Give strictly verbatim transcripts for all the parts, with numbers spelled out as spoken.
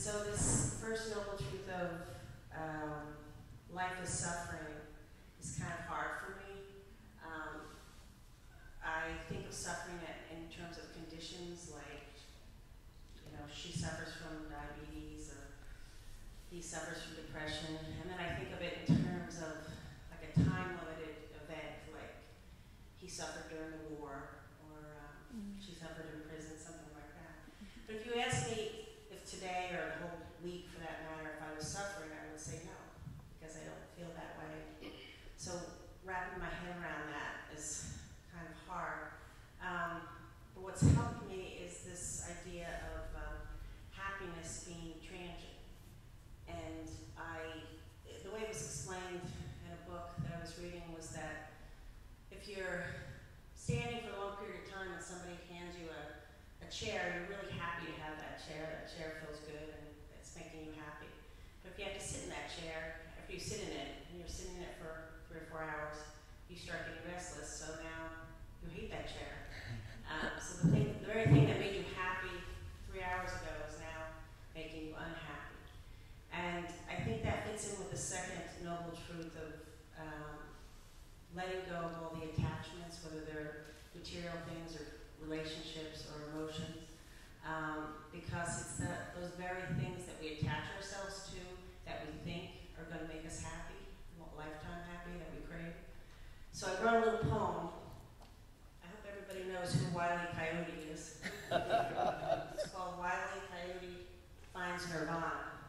So this first noble truth of um, life is suffering is kind of hard for me. Um, I think of suffering in terms of conditions, like, you know, she suffers from diabetes, or he suffers from depression, and then I think of it in terms of like a time-limited event, like he suffered during the war, or um, mm. she suffered in prison, something like that. But if you ask me if today, or the whole week for that matter, if I was suffering, I would say no, because I don't feel that way. So wrapping my head around that is kind of hard. Um, but what's helped me is this idea of um, happiness being transient. And I, the way it was explained in a book that I was reading was that if you're standing for a long period of time and somebody hands you a, a chair, you're really happy to have that chair. That chair feels good and it's making you happy. But if you have to sit in that chair, after you sit in it, and you're sitting in it for three or four hours, you start getting restless, so now you hate that chair. Um, so the, thing, the very thing that made you happy three hours ago is now making you unhappy. And I think that fits in with the second noble truth of um, letting go of all the attachments, whether they're material things or relationships or emotions, um, because it's the, those very things that we attach ourselves to that we think are going to make us happy, lifetime happy, that we crave. So I wrote a little poem. I hope everybody knows who Wile E. Coyote is. It's called Wile E. Coyote Finds Nirvana.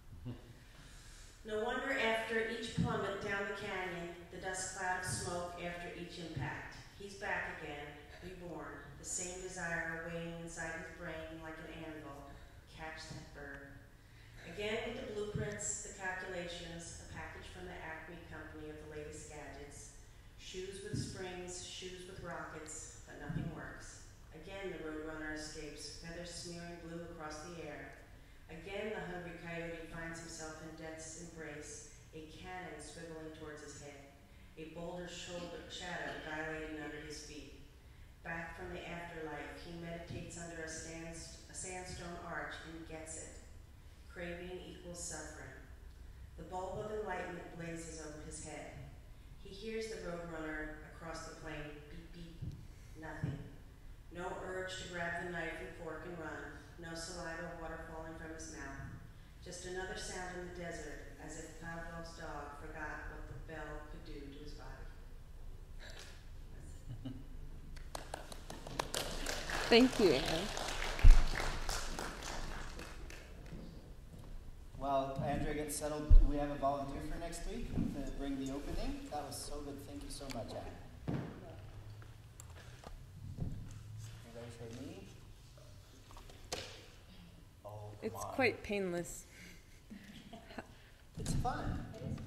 No wonder after each plummet down the canyon, the dust cloud of smoke after each impact, he's back again, reborn, the same desire waiting inside his brain like an anvil. Catch that bird. Again with the blueprints, the calculations, a package from the Acme company of the latest gadgets. Shoes with springs, shoes with rockets, but nothing works. Again the roadrunner escapes, feathers smearing blue across the air. Again the hungry coyote finds himself in death's embrace, a cannon swiveling towards his head, a boulder shoulder shadow dilating under his feet. Back from the afterlife, he meditates under a, stand, a sandstone arch and gets it. Craving equals suffering. The bulb of enlightenment blazes over his head. He hears the roadrunner across the plain, beep, beep, nothing. No urge to grab the knife and fork and run. No saliva, water falling from his mouth. Just another sound in the desert, as if Pavlov's dog forgot what the bell could do to his body. Thank you, Anne. While Andrea gets settled, we have a volunteer for next week to bring the opening. That was so good. Thank you so much, Anne. Anybody say me? Oh, come It's on. quite painless. It's fun. It is fun.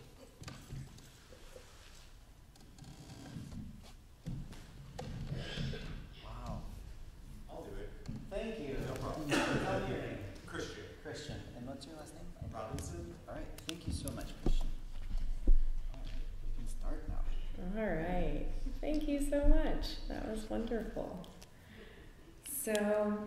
Wow. I'll do it. Thank you. No problem. How's your name? Christian. Christian. And what's your last name? Robinson. All right. Thank you so much, Christian. All right. We can start now. All right. Thank you so much. That was wonderful. So,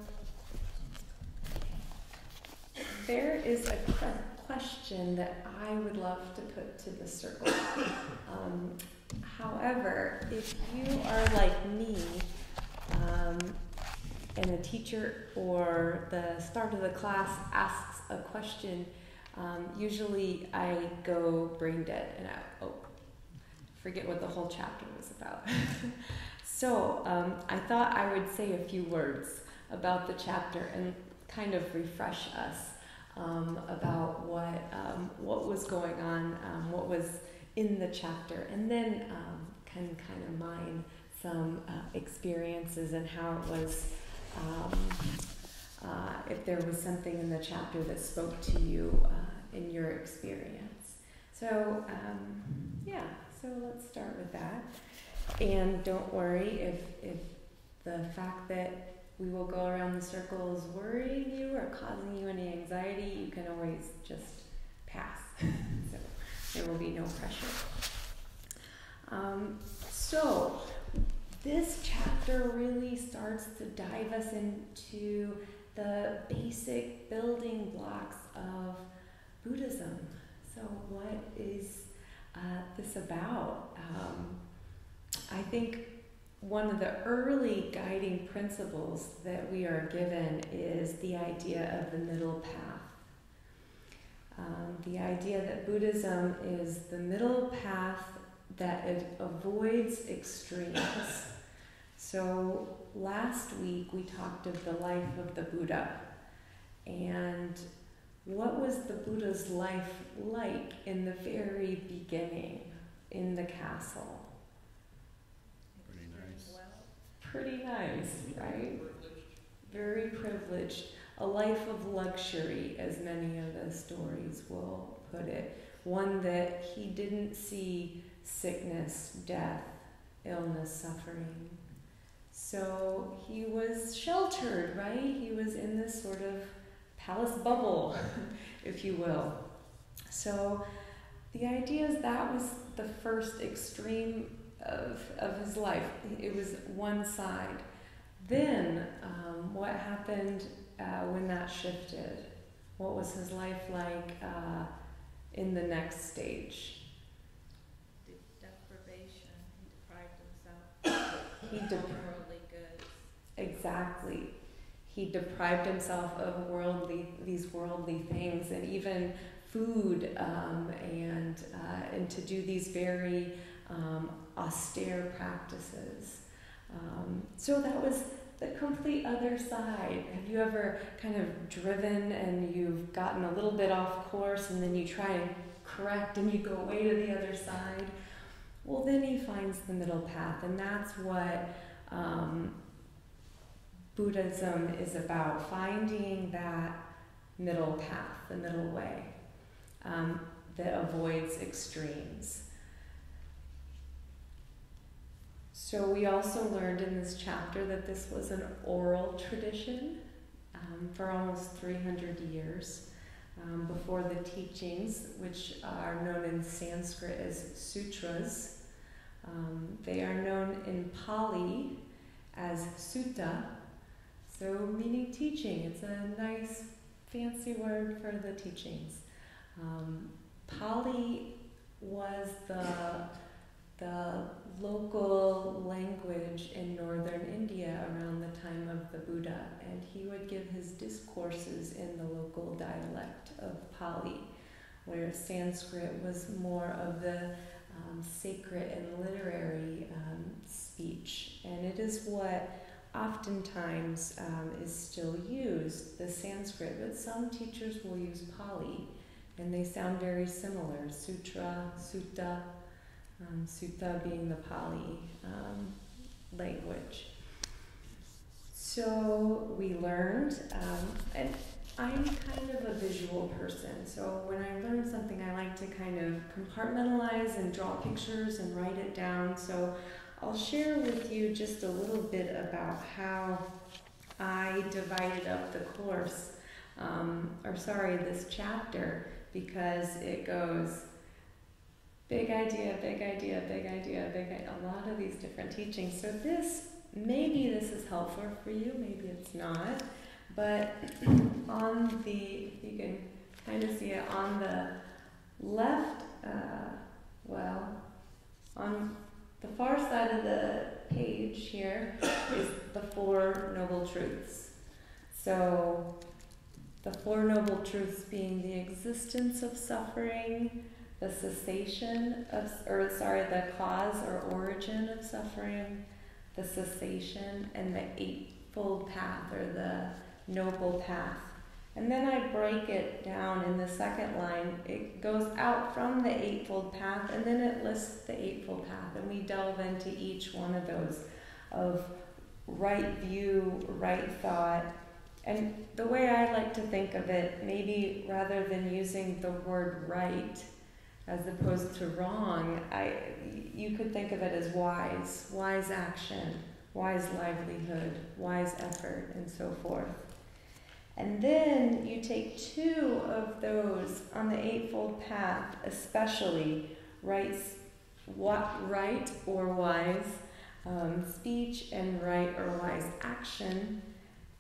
there is a question that I would love to put to the circle. Um, however, if you are like me, um, and a teacher or the start of the class asks a question, um, usually I go brain dead and I oh, forget what the whole chapter was about. So um, I thought I would say a few words about the chapter and kind of refresh us um, about what um, what was going on, um, what was in the chapter, and then um, can kind of mine some uh, experiences and how it was. Um, uh, if there was something in the chapter that spoke to you uh, in your experience. So, um, yeah, so let's start with that. And don't worry if, if the fact that we will go around the circle is worrying you or causing you any anxiety, you can always just pass. So there will be no pressure. Um, so, this chapter really starts to dive us into the basic building blocks of Buddhism. So what is uh, this about? Um, I think one of the early guiding principles that we are given is the idea of the middle path. Um, the idea that Buddhism is the middle path that it avoids extremes. So last week we talked of the life of the Buddha, and what was the Buddha's life like in the very beginning in the castle? Pretty nice. Pretty nice, right? Very privileged. A life of luxury, as many of the stories will put it. One that he didn't see sickness, death, illness, suffering. So he was sheltered, right? He was in this sort of palace bubble, if you will. So the idea is that was the first extreme of, of his life. It was one side. Then um, what happened uh, when that shifted? What was his life like uh, in the next stage? Deprivation. He deprived himself He of dep- worldly goods. Exactly. He deprived himself of worldly, these worldly things, and even food, um, and uh, and to do these very um, austere practices. Um, so that was the complete other side. Have you ever kind of driven and you've gotten a little bit off course, and then you try and correct and you go way to the other side? Well, then he finds the middle path, and that's what um, Buddhism is about, finding that middle path, the middle way, um, that avoids extremes. So we also learned in this chapter that this was an oral tradition um, for almost three hundred years um, before the teachings, which are known in Sanskrit as sutras. Um, they are known in Pali as sutta, so meaning teaching. It's a nice fancy word for the teachings. Um, Pali was the the local language in northern India around the time of the Buddha, and he would give his discourses in the local dialect of Pali, where Sanskrit was more of the um, sacred and literary um, speech, and it is what oftentimes um, is still used, the Sanskrit, but some teachers will use Pali, and they sound very similar, sutra, sutta, Um, sutta being the Pali um, language. So we learned, um, and I'm kind of a visual person, so when I learn something I like to kind of compartmentalize and draw pictures and write it down. So I'll share with you just a little bit about how I divided up the course, um, or sorry, this chapter, because it goes big idea, big idea, big idea, big idea, a lot of these different teachings. So this, maybe this is helpful for you, maybe it's not, but on the, you can kind of see it on the left, uh, well, on the far side of the page here is the Four Noble Truths. So the Four Noble Truths being the existence of suffering, the cessation of, or sorry, the cause or origin of suffering, the cessation, and the Eightfold Path, or the Noble Path. And then I break it down in the second line. It goes out from the Eightfold Path, and then it lists the Eightfold Path, and we delve into each one of those, of right view, right thought. And the way I like to think of it, maybe rather than using the word right, as opposed to wrong, I, you could think of it as wise, wise action, wise livelihood, wise effort, and so forth. And then you take two of those on the Eightfold Path, especially right, what, right or wise um, speech and right or wise action,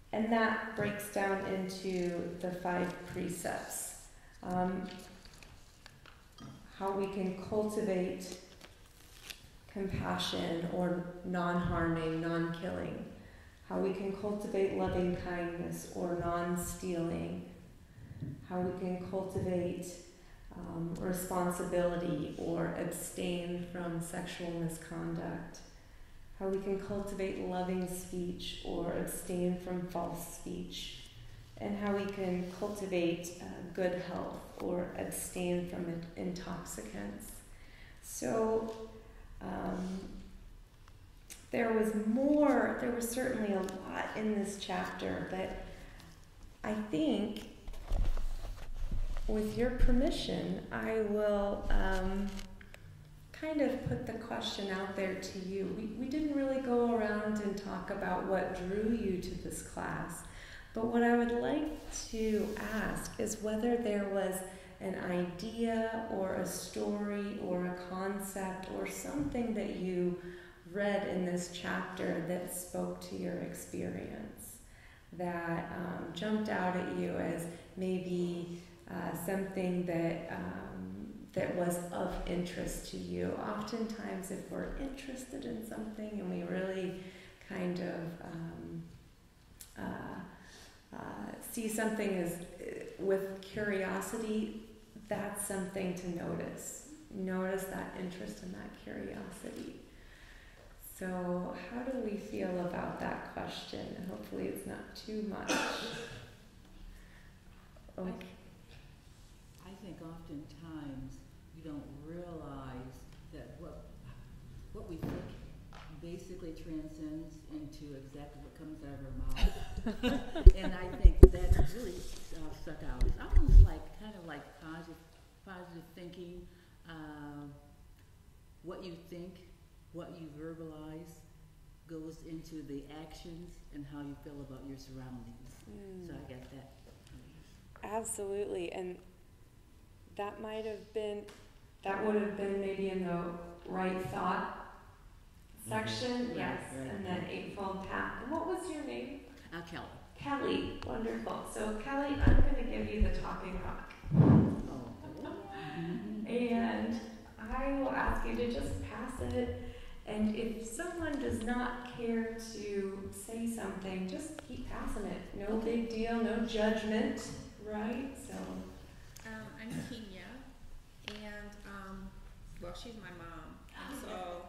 and that breaks down into the five precepts. Um, how we can cultivate compassion or non-harming, non-killing. How we can cultivate loving kindness or non-stealing. How we can cultivate um, responsibility or abstain from sexual misconduct. How we can cultivate loving speech or abstain from false speech. And how we can cultivate uh, good health or abstain from intoxicants. So um, there was more, there was certainly a lot in this chapter, but I think, with your permission, I will um, kind of put the question out there to you. We, we didn't really go around and talk about what drew you to this class, but what I would like to ask is whether there was an idea or a story or a concept or something that you read in this chapter that spoke to your experience, that um, jumped out at you as maybe uh, something that um, that was of interest to you. Oftentimes, if we're interested in something and we really kind of um, uh, uh, see something as uh, with curiosity, that's something to notice. Notice that interest and that curiosity. So how do we feel about that question? Hopefully it's not too much. Okay. I think oftentimes we don't realize that what what we think basically transcends into exactly what comes out of our mouth. And I think that really uh, stuck out. It's almost like kind of like positive, positive thinking. Uh, what you think, what you verbalize, goes into the actions and how you feel about your surroundings. Mm. So I get that. Absolutely, and that might have been, that would have been maybe in the right thought section, mm-hmm. Yes, right, right. And then Eightfold Path. And what was your name? Uh, Kelly. Kelly, wonderful. So Kelly, I'm going to give you the talking rock. Oh. And I will ask you to just pass it. And if someone does not care to say something, just keep passing it. No Okay. big deal, no judgment, right? So. Um, I'm Kenya, and um, well, she's my mom, and so.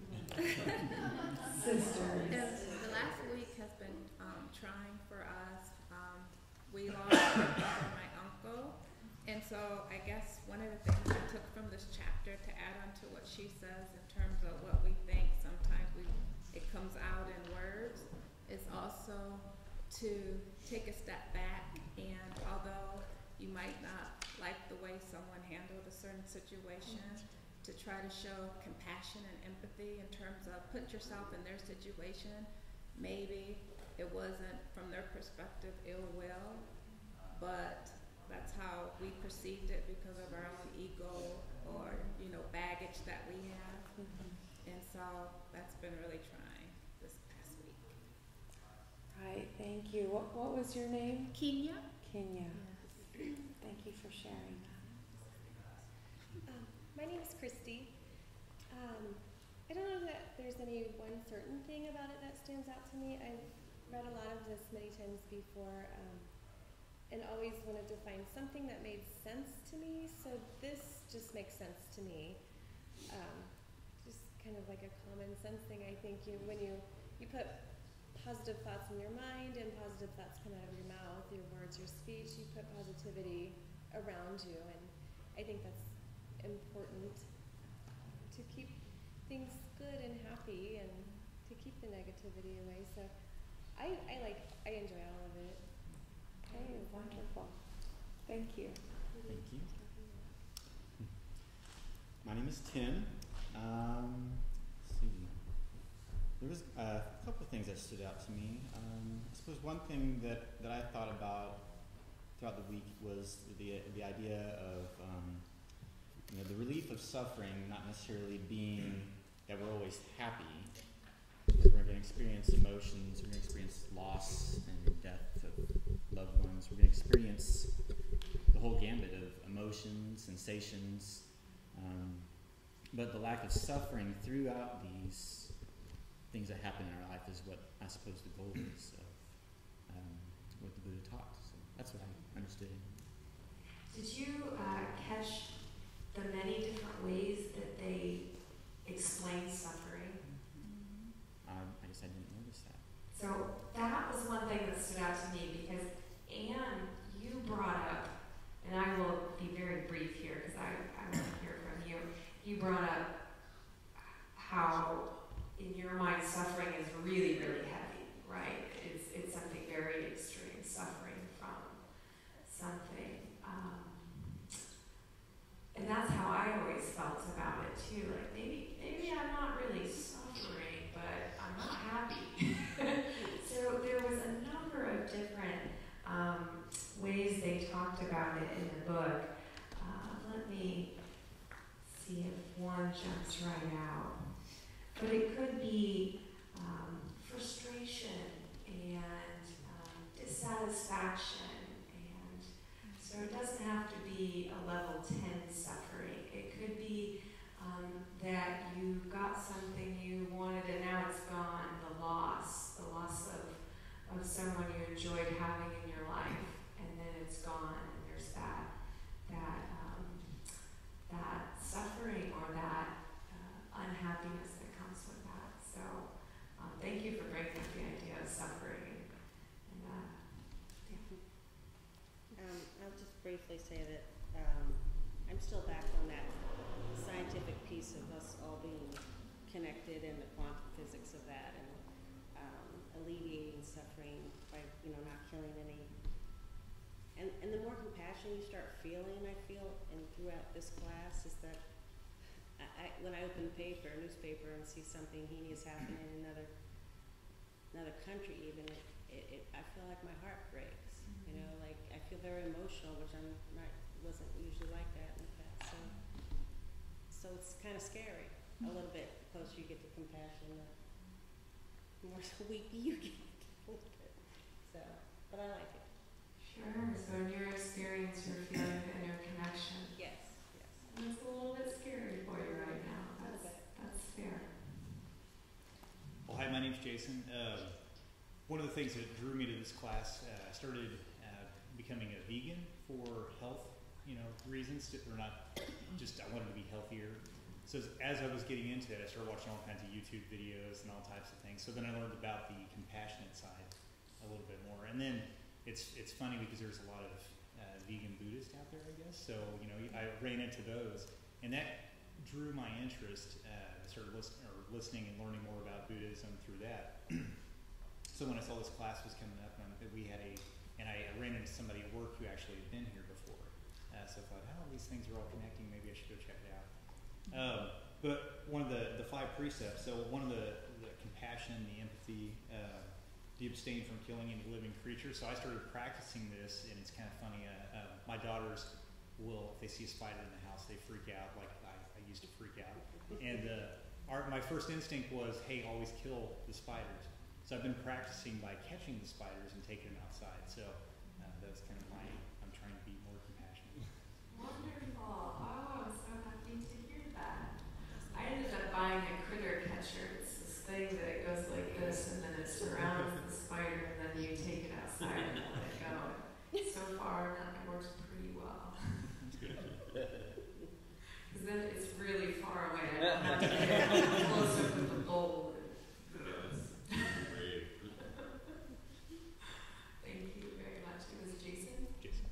Sisters. And the last week has been um, trying for us. Um, we lost my brother, my uncle, and so I guess one of the things I took from this chapter to add on to what she says in terms of what we think, sometimes we it comes out in words, is also to take a step back, and although you might not like the way someone handled a certain situation, to try to show compassion and empathy in terms of put yourself in their situation. Maybe it wasn't from their perspective ill will, but that's how we perceived it because of our own ego or, you know, baggage that we have. Mm-hmm. And so that's been really trying this past week. Right, thank you. What, what was your name? Kenya. Kenya. Yes. Thank you for sharing that. Um, my name is Christy. Um, I don't know that there's any one certain thing about it that stands out to me. I've read a lot of this many times before, um, and always wanted to find something that made sense to me. So this just makes sense to me. Um, just kind of like a common sense thing. I think you, when you you put positive thoughts in your mind and positive thoughts come out of your mouth, your words, your speech, you put positivity around you, and I think that's important to keep things good and happy and to keep the negativity away. So I, I like, I enjoy all of it. Okay, wonderful. Thank you. Thank you. My name is Tim. Um, let's see. There was uh, a couple of things that stood out to me. Um, I suppose one thing that, that I thought about throughout the week was the the idea of um, you know, the relief of suffering not necessarily being that we're always happy, because we're going to experience emotions, we're going to experience loss and death of loved ones, we're going to experience the whole gambit of emotions, sensations, um, but the lack of suffering throughout these things that happen in our life is what I suppose the goal is of um, what the Buddha taught. So that's what I understood. Did you uh, catch the many different ways that they explain suffering? Um, I guess I didn't notice that. So that was one thing that stood out to me because Anne, you brought up, and I will be very brief here because I, I want to hear from you. You brought up how in your mind suffering is really, really heavy, right? It's, it's something very extreme, suffering from something. Um, and that's how I always felt about it too. Like maybe, maybe I'm not really suffering, but I'm not happy. So there was a number of different um, ways they talked about it in the book. Uh, let me see if one jumps right out. But it could be um, frustration and um, dissatisfaction, and so it doesn't have to be a level ten suffering. It could be um, that you got something you wanted and now it's gone, the loss, the loss of, of someone you enjoyed having in your life, and then it's gone, and there's that, that, um, that suffering or that uh, unhappiness that comes with that. So um, thank you for bringing up the idea of suffering. And, uh, yeah. Um, I'll just briefly say that um, I'm still back on that scientific piece of us all being connected and the quantum physics of that, and um, alleviating suffering by, you know, not killing any. And, and the more compassion you start feeling, I feel, and throughout this class, is that I, I, when I open the paper, newspaper, and see something heinous happening in another another country, even, it, it, it, I feel like my heart breaks. You know, like I feel very emotional, which I'm not wasn't usually like that in the past. So, so it's kind of scary a little bit. The closer you get to compassion, the more weepy you get a little bit. So, but I like it. Sure. So in your experience, you're feeling the interconnection. Yes, yes. And it's a little bit scary for you right now. That's, that's fair. Well, hi, my name's Jason. Uh, one of the things that drew me to this class, uh, I started uh, becoming a vegan for health, you know, reasons, to, or not just I wanted to be healthier. So as, as I was getting into it, I started watching all kinds of YouTube videos and all types of things. So then I learned about the compassionate side a little bit more. And then it's it's funny because there's a lot of uh, vegan Buddhists out there, I guess. So, you know, I ran into those, and that drew my interest. Uh, started listen, or listening and learning more about Buddhism through that. So when I saw this class was coming up, and we had a, and I, I ran into somebody at work who actually had been here before. Uh, so I thought, oh, these things are all connecting. Maybe I should go check it out. Um, but one of the, the five precepts, so one of the, the compassion, the empathy, uh, the abstain from killing any living creature. So I started practicing this, and it's kind of funny. Uh, uh, my daughters will, if they see a spider in the house, they freak out like I, I used to freak out. And uh, our, my first instinct was, hey, always kill the spiders. So I've been practicing by catching the spiders and taking them outside. So uh, that's kind of my, I'm trying to be more compassionate. Wonderful. Oh, I'm so happy to hear that. I ended up buying a critter catcher. It's this thing that goes like this, and then it surrounds the spider, and then you take it outside and let it go. So far, that works pretty well. That's good. Because then it's really far away. I don't have to get close up with the bowl. Thank you very much. It was Jason. Jason.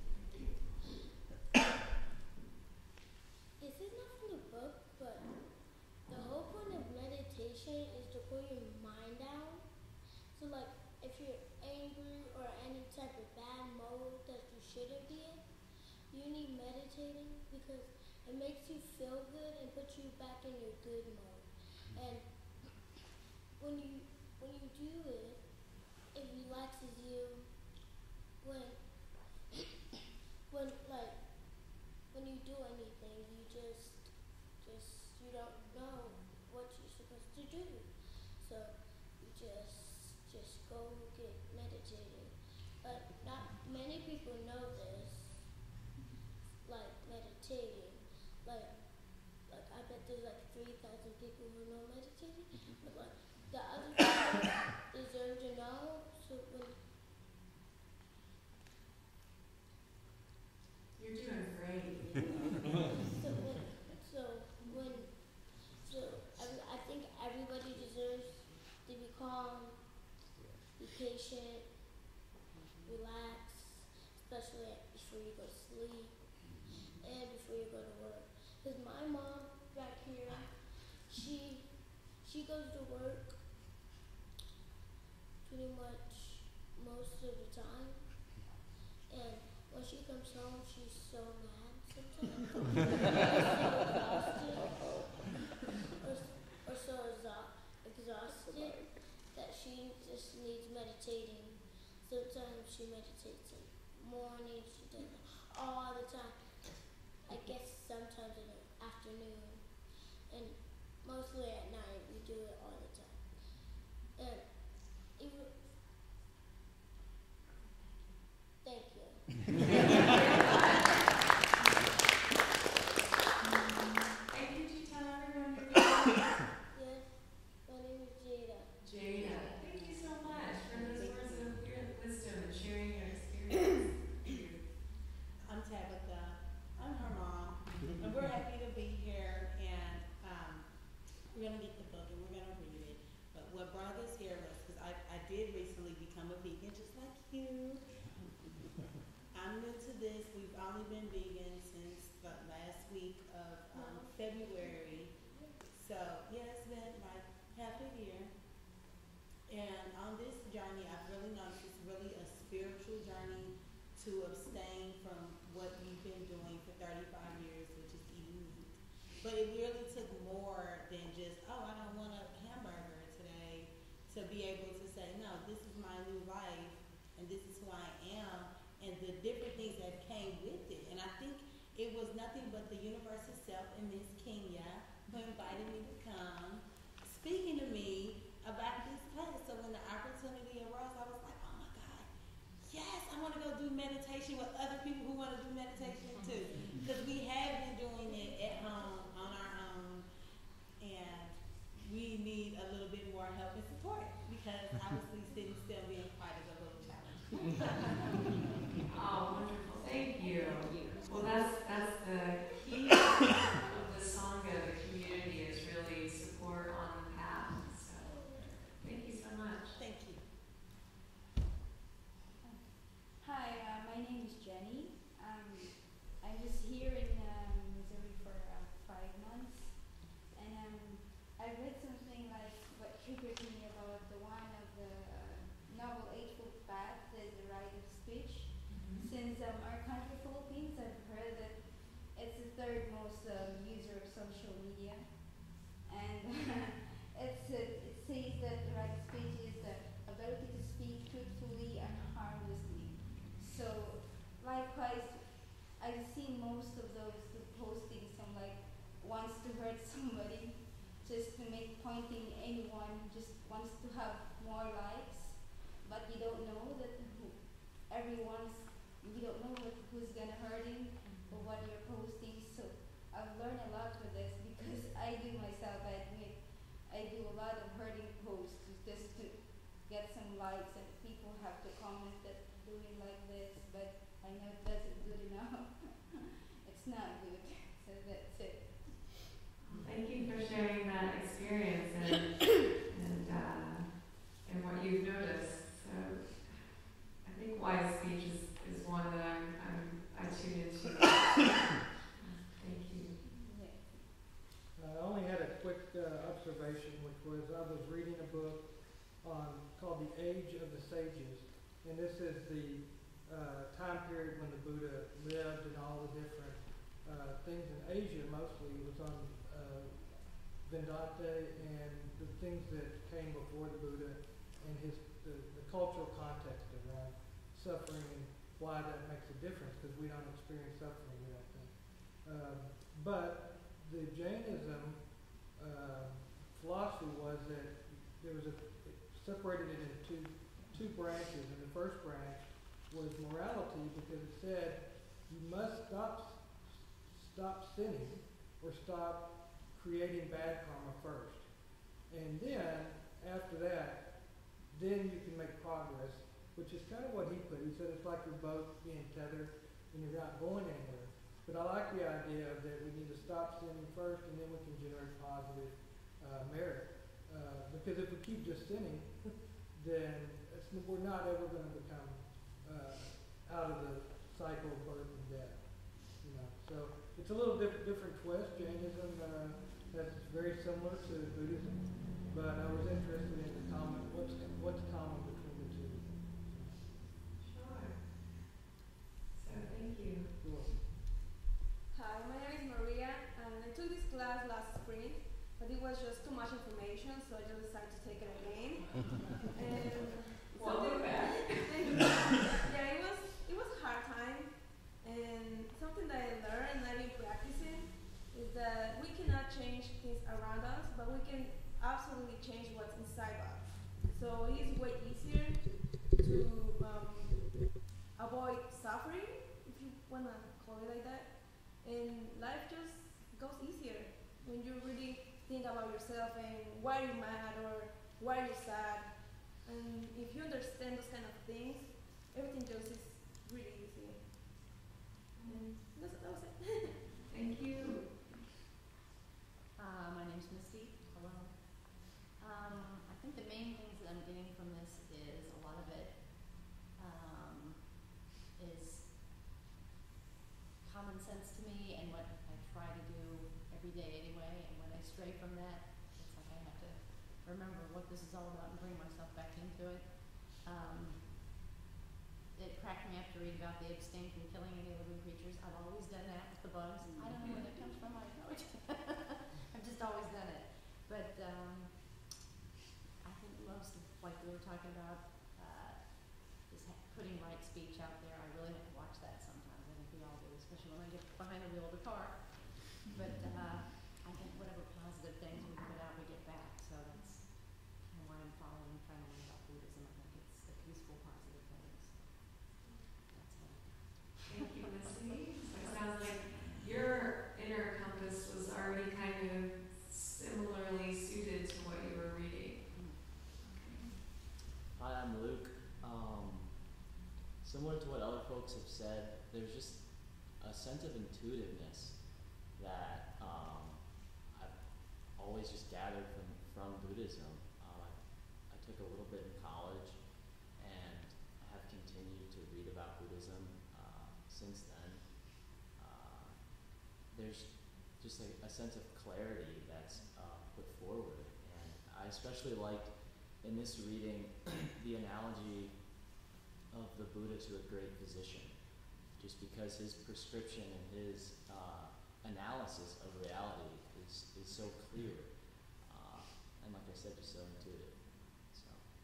This is not from the book, but the whole point of meditation is to put your mind down. So like if you're angry or any type of bad mode that you shouldn't be in, you need meditating because it makes you feel good and puts you back in your good mode. And when you when you do it, it relaxes you when when like when you do anything, you just just you don't know what you're supposed to do. So you just just go get meditating. But not many people know this, like meditating. Like like I bet there's like three thousand people who know meditating. But like the other people deserve to know. So when You're doing great. so when so when so every, I think everybody deserves to be calm, be patient, relax, especially before you go to sleep and before you go to work. Because my mom back here, she she goes to work pretty much most of the time, and when she comes home, she's so mad sometimes, or so exhausted, or, or so exha- exhausted that she just needs meditating. Sometimes she meditates in the morning, she does it all the time. I guess sometimes in the afternoon, and mostly at night we do it all the time. And even, thank you. And could you tell everyone your name? Yes, my name is Jada. Jada. Thank you so much for those words of wisdom and sharing your experience. I'm Tabitha. I'm her mom, and we're happy to be here. And um, we're gonna get the book and we're gonna read it. But what brought us here was because I, I did recently become a vegan, just like you. I'm new to this. We've only been vegan since the last week of um, February. So yeah, it's been like half a year. And on this journey, I've really noticed it's really a spiritual journey to abstain from what you've been doing for thirty-five years, which is eating meat. But it really took more than just, oh, I don't want a hamburger today, to be able to say, no, this is my new life, and this is who I am, and the different things that came with it. And I think it was nothing but the universe itself and Miss Kenya who invited me to come, speaking to me about this place. So when the opportunity arose, I was like, oh my God, yes, I want to go do meditation with other people who want to do meditation too. Because we have been doing it at home on our own, and we need a little bit more help and support because obviously sitting still being quiet is a little challenge. Oh, wonderful. Thank you. Well, that's that's the key of the Sangha, the community, is really support on the path. So thank you so much. Thank you. Hi, uh, my name is Jenny. Um, I was here in um, Missouri for uh, five months, and um, I read something like what triggered me about the one of the uh, novel Eightfold Path, the, the right of speech. Mm-hmm. Since um, our country, Philippines, I've heard that it's the third most um, user of social media, and it's, uh, it says that the right of speech is the ability to speak truthfully and harmlessly. So, likewise, I've seen most of those posting some like wants to hurt somebody, just to make pointing anyone, just wants to have more likes, but you don't know that who, everyone's, you don't know what, who's gonna hurt him or what you're posting. So I've learned a lot with this because I do myself, I admit, I do a lot of hurting posts just to get some likes, and people have to comment that doing like this, but I know it doesn't good enough. It's not good, so that's it. Thank you for sharing that experience and and uh, and what you've noticed. So I think wise speech is, is one that I'm, I'm I tune into. Thank you. Yeah. I only had a quick uh, observation, which was I was reading a book on called The Age of the Sages, and this is the uh, time period when the Buddha lived and all the different uh, things in Asia. Mostly it was on uh, Vedanta and the things that came before the Buddha and his the, the cultural context around suffering and why that makes a difference, because we don't experience suffering, we don't think. Um, but the Jainism uh, philosophy was that there was a separated it into two, two branches, and the first branch was morality because it said you must stop stop sinning or stop creating bad karma first. And then, after that, then you can make progress, which is kind of what he put. He said it's like your boat being tethered and you're not going anywhere. But I like the idea that we need to stop sinning first and then we can generate positive uh, merit. Uh, because if we keep just sinning, then it's, we're not ever going to become uh, out of the cycle of birth and death. You know, so it's a little diff- different twist. Jainism uh, that's very similar to Buddhism, but I was interested in the common what's what's common between the two. Sure. So thank you. Cool. Hi, my name is Maria, and I took this class last spring, but it was just too much information, so I just decided to take it again. and Welcome back. yeah, it was it was a hard time, and something that I learned and I've been practicing is that we cannot change things around us, but we can absolutely change what's inside us. So it is way easier to um, avoid suffering, if you wanna call it like that. And life just goes easier when you really think about yourself and why you're mad or why you're sad. And if you understand those kind of things, everything just is really easy. And that's, that was it. Thank you. Uh, my name's Misty. Hello. Um, I think the main things that I'm getting from this is a lot of it um, is common sense to me and what I try to do every day anyway. And when I stray from that, it's like I have to remember what this is all about and bring myself back into it. Um, it cracked me up to read about the abstain from killing any living creatures. I've always done that with the bugs. I don't know where that comes from. I know it. I've just always done it. But um, I think most of, like we were talking about, uh, is ha- putting right speech out there. I really have to watch that sometimes. I think we all do, especially when I get behind the wheel of the car. But uh, I think whatever positive things we put out, we get back. So that's kind of why I'm following and trying to learn about Buddhism. I think it's the peaceful, positive things. That's all. Thank you, Missy. So it sounds like your inner compass was already kind of similarly suited to what you were reading. Hi, I'm Luke. Um, similar to what other folks have said, there's just a sense of intuitiveness that um, I've always just gathered from, from Buddhism. Um, I, I took a little bit in college and have continued to read about Buddhism uh, since then. Uh, there's just a, a sense of clarity that's uh, put forward, and I especially liked in this reading the analogy of the Buddha to a great physician, just because his prescription and his uh, analysis of reality is, is so clear, uh, and like I said, just so intuitive. So.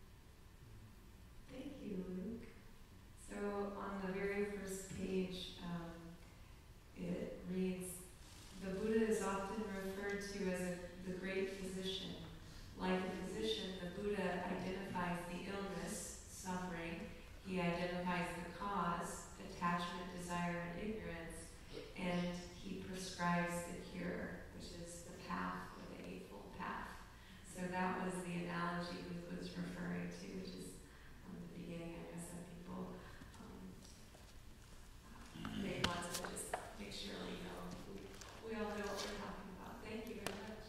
Thank you, Luke. So on the very first page, um, it reads, the Buddha is often referred to as a, the great physician. Like a physician, the Buddha identifies the illness, suffering. He identifies the cause, attachment, desire, and ignorance. And he prescribes the cure, which is the path, or the Eightfold Path. So that was the analogy Luke was referring to, which is um, the beginning, I guess, that people um, they want to just make sure we know. We, we all know what we're talking about. Thank you very much.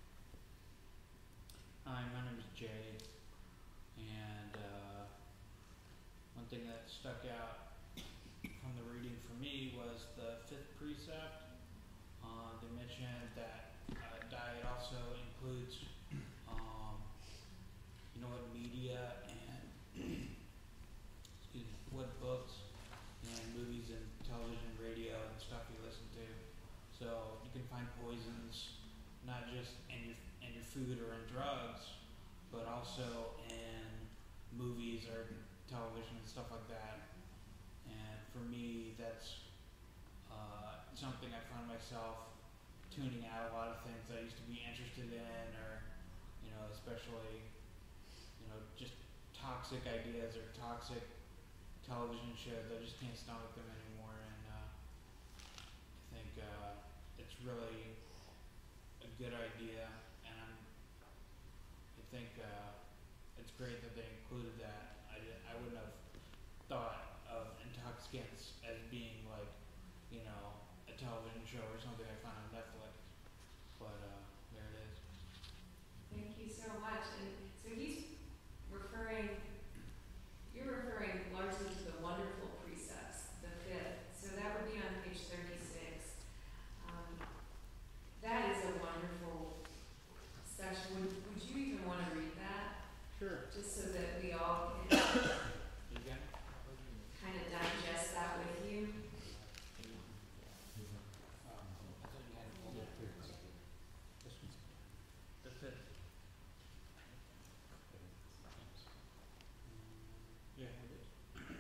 Hi, my name is Jay, and uh, one thing that stuck out from the reading for me was the fifth precept. Uh, they mentioned that uh, diet also includes, um, you know, what media and excuse me, what books and movies and television, radio, and stuff you listen to. So you can find poisons not just in your in your food or in drugs, but also in movies or television and stuff like that. And for me, that's uh, something I find myself tuning out a lot of things I used to be interested in, or, you know, especially, you know, just toxic ideas or toxic television shows. I just can't stomach them anymore, and uh, I think uh, it's really a good idea, and I'm, I think uh, it's great that they included that. I, did, I wouldn't have thought of intoxicants as being like, you know, a television show or something I found on Netflix, but uh, there it is. Thank you so much. And so he's referring, you're referring largely to the wonderful precepts, the fifth. So that would be on page thirty-six. Um, that is a wonderful section. Would, would you even want to read that? Sure. Just so that we all can You got it? kind of digest that with you. The fifth. Yeah, it is.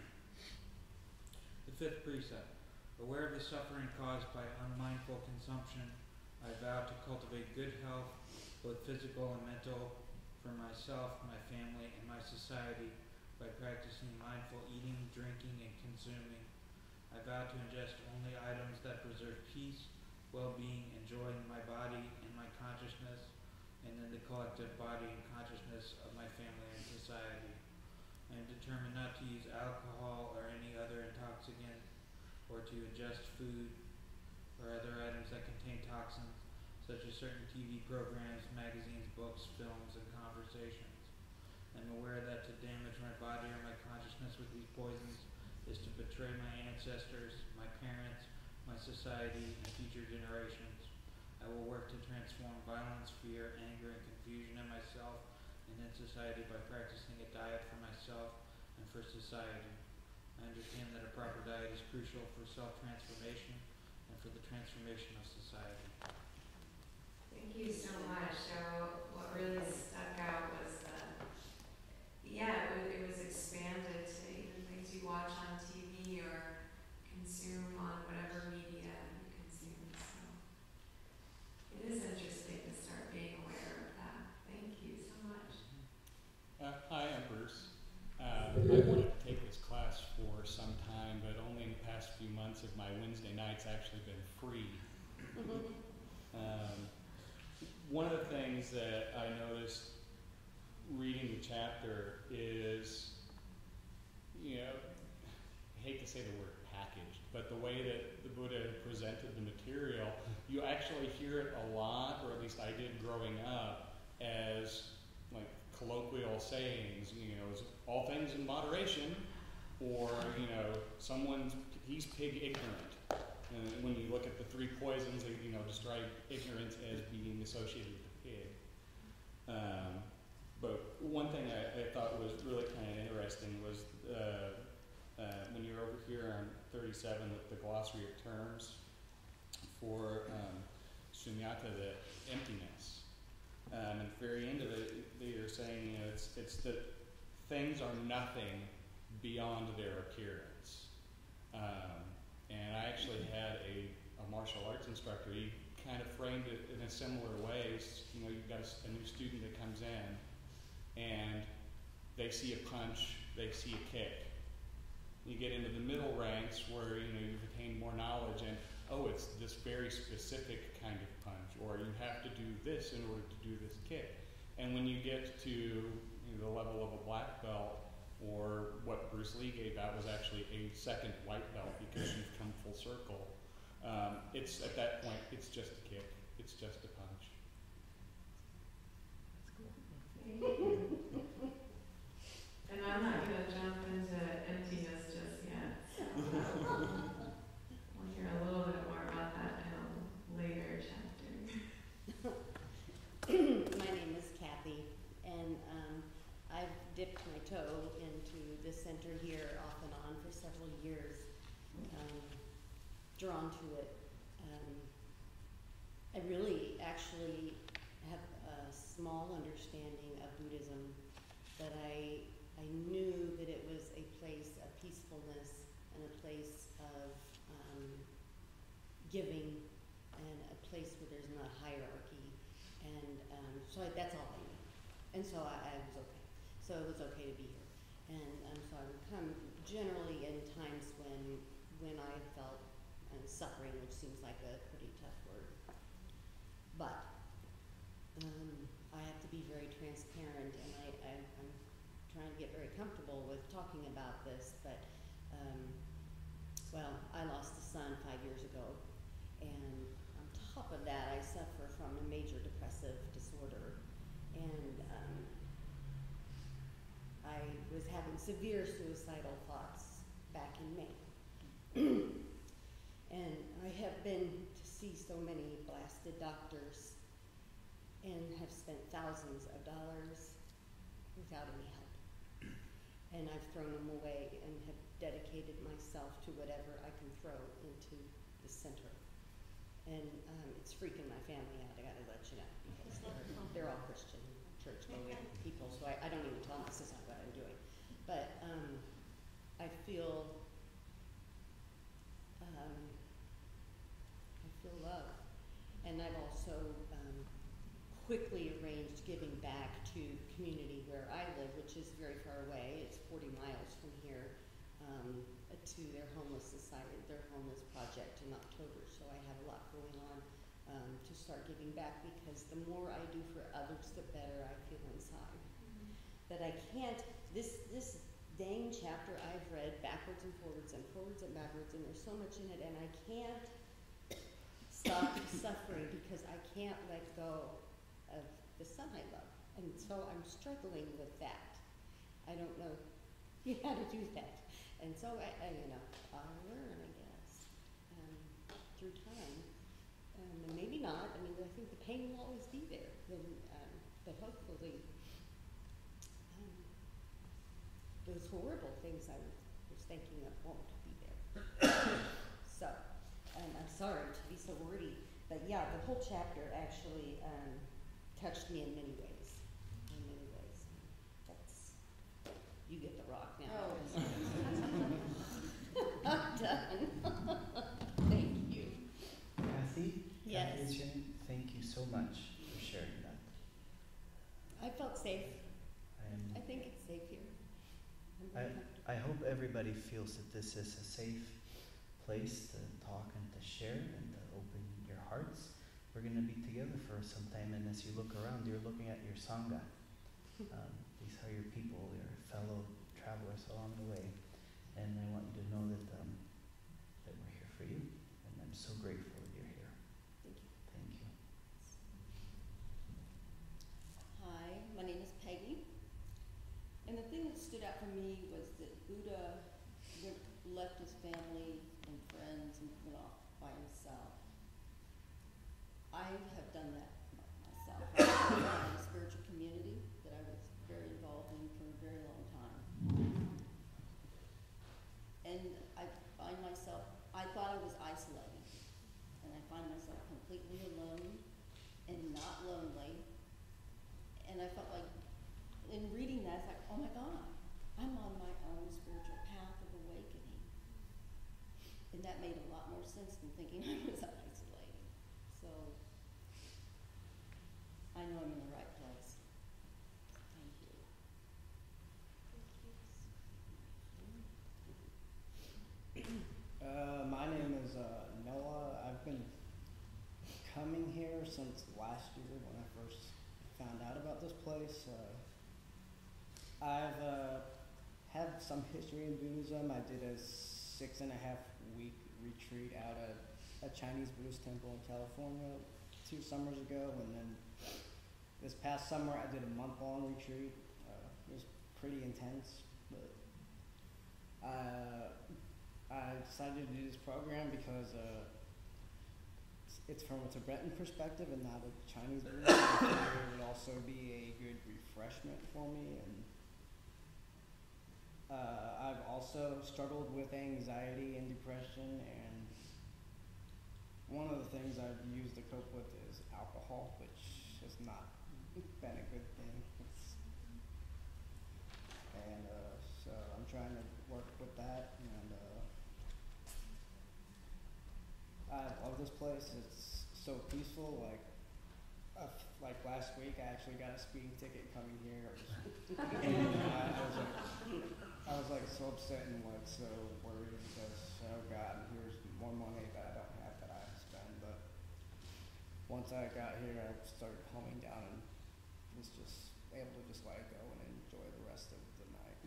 The fifth precept. Aware of the suffering caused by unmindful consumption, I vow to cultivate good health, both physical and mental, for myself, my family, and my society by practicing mindful eating, drinking, and consuming. I vow to ingest only items that preserve peace, well-being, and joy in my body and my consciousness, and in the collective body and consciousness of my family and society. I am determined not to use alcohol or any other intoxicant, or to ingest food or other items that contain toxins, such as certain T V programs, magazines, books, films, and conversations. I am aware that to damage my body or my consciousness with these poisons is to betray my ancestors, my parents, my society, and future generations. I will work to transform violence, fear, anger, and confusion in myself and in society by practicing a diet for myself and for society. I understand that a proper diet is crucial for self-transformation and for the transformation of society. Thank you so much. So what really stuck out was the, yeah, it was, it was expanded to even things you watch on T V or consume on whatever media you consume. So it is interesting to start being aware of that. Thank you so much. Uh, hi, I'm Bruce. Uh, I wanted to take this class for some time, but only in the past few months have my Wednesday nights actually been free. um, one of the things that I noticed reading the chapter is, you know, I hate to say the word packaged, but the way that the Buddha presented the material, you actually hear it a lot, or at least I did growing up, as like colloquial sayings, you know, as all things in moderation, or, you know, someone's, he's pig ignorant. And when you look at the three poisons, they, you know, describe ignorance as being associated with the pig. Um, but one thing I, I thought was really kind of interesting was uh, uh, when you're over here on thirty-seven with the glossary of terms for um, shunyata, the emptiness. Um, at the very end of it, they are saying, you know, it's, it's that things are nothing beyond their appearance. Um, and I actually had a, a martial arts instructor. He kind of framed it in a similar way. You know, you've got a, a new student that comes in, and they see a punch, they see a kick. You get into the middle ranks where, you know, you've attained more knowledge, and oh, it's this very specific kind of punch, or you have to do this in order to do this kick. And when you get to, you know, the level of a black belt, or what Bruce Lee gave out was actually a second white belt because you've come full circle. Um, it's at that point, it's just a kick. It's just a punch. And I'm not going to jump into emptiness just yet. So we'll hear a little bit more about that in a later chapter. My name is Kathy, and um, I've dipped my toe into the center here off and on for several years, um, drawn to it. Um, I really actually have a small understanding of Buddhism, but I, I knew that it was a place of peacefulness and a place of um, giving and a place where there's not hierarchy. And um, so I, that's all I knew. And so I, I was okay. So it was okay to be here. And um, so I would come generally in times when when I felt um, suffering, which seems like a pretty tough word. But um, I have to be very transparent, and I, I, I'm trying to get very comfortable with talking about this. But um, well, I lost a son five years ago, and on top of that, I suffer from a major depressive disorder, and um, I was having severe suicidal thoughts back in May. And I have been to see so many blasted doctors and have spent thousands of dollars without any help. And I've thrown them away and have dedicated myself to whatever I can throw into the center. And um, it's freaking my family out, I gotta let you know, because they're, they're all Christian, church-going people, so I, I don't even tell them this is not what I'm doing. But um, I feel, um, I feel love. And I've also um, quickly arranged giving back to community where I live, which is very far away. It's forty miles from here, um, to their homeless society, their homeless project in October. So I have a lot going on um, to start giving back, because the more I do for others, the better I feel inside. Mm-hmm. That I can't, this, this dang chapter I've read backwards and forwards and forwards and backwards, and there's so much in it, and I can't stop suffering because I can't let go of the son I love. And so I'm struggling with that. I don't know how to do that. And so, I, I, you know, I'll learn, I guess, um, through time. Um, and maybe not. I mean, I think the pain will always be there. And, um, but hopefully, um, those horrible things I was, was thinking of won't be there. So, um, I'm sorry to be so wordy. But yeah, the whole chapter actually um, touched me in many ways. In many ways. That's, you get the rock now. Oh. I'm done. Thank you. Kathy? Yes. Kathy, thank you so much for sharing that. I felt safe. I'm, I think it's safe here. I'm I, very comfortable. I hope everybody feels that this is a safe place to talk and to share and to open your hearts. We're going to be together for some time, and as you look around, you're looking at your Sangha. Um, these are your people, your fellow travelers along the way, and I want you to know that um, that we're here for you, and I'm so grateful that you're here. Thank you. Thank you. Hi, my name is Peggy, and the thing that stood out for me was that Buddha went, left his family and friends and went off by himself. I have done that myself. I was in a spiritual community that I was very involved in for a very long time. And I find myself, I thought I was isolated, and I find myself completely alone and not lonely. And I felt like, in reading that, it's like, oh my God, I'm on my own spiritual path of awakening. And that made a lot more sense than thinking I was isolated. So, I know I'm in the right place. Thank you. Uh, my name is uh, Noah. I've been coming here since last year when I first found out about this place. Uh, I've uh, had some history in Buddhism. I did a six and a half week retreat out at a Chinese Buddhist temple in California two summers ago, and then this past summer I did a month-long retreat. Uh, it was pretty intense, but uh, I decided to do this program because uh, it's, it's from a Tibetan perspective and not a Chinese Buddhist. I figured it would also be a good refreshment for me. And uh, I've also struggled with anxiety and depression, and one of the things I've used to cope with is alcohol, which has not been a good thing. It's, and uh, so I'm trying to work with that, and uh, I love this place. It's so peaceful. Like, uh, like last week, I actually got a speeding ticket coming here. It was, and I, I was like, I was like so upset and like so worried because, oh God, here's more money that I don't have that I have to spend. But once I got here, I started calming down and was just able to just let it go and enjoy the rest of the night.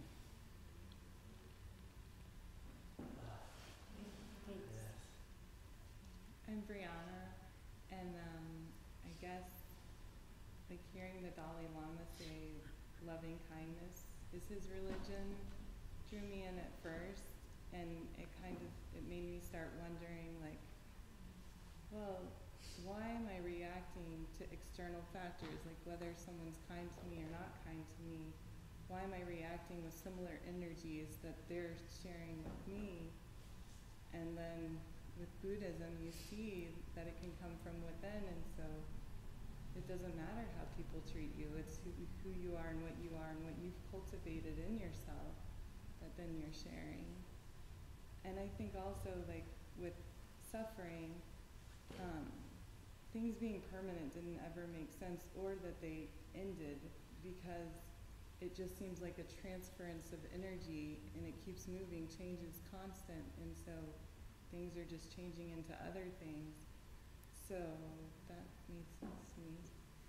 Thanks. I'm Brianna, and um, I guess like hearing the Dalai Lama say loving kindness is his religion drew me in at first, and it kind of, it made me start wondering like, well, why am I reacting to external factors, like whether someone's kind to me or not kind to me? Why am I reacting with similar energies that they're sharing with me? And then with Buddhism, you see that it can come from within, and so it doesn't matter how people treat you. It's who, who you are and what you are and what you've cultivated in yourself that then you're sharing. And I think also, like, with suffering, um, things being permanent didn't ever make sense, or that they ended, because it just seems like a transference of energy, and it keeps moving, change is constant, and so things are just changing into other things. So that made sense to me.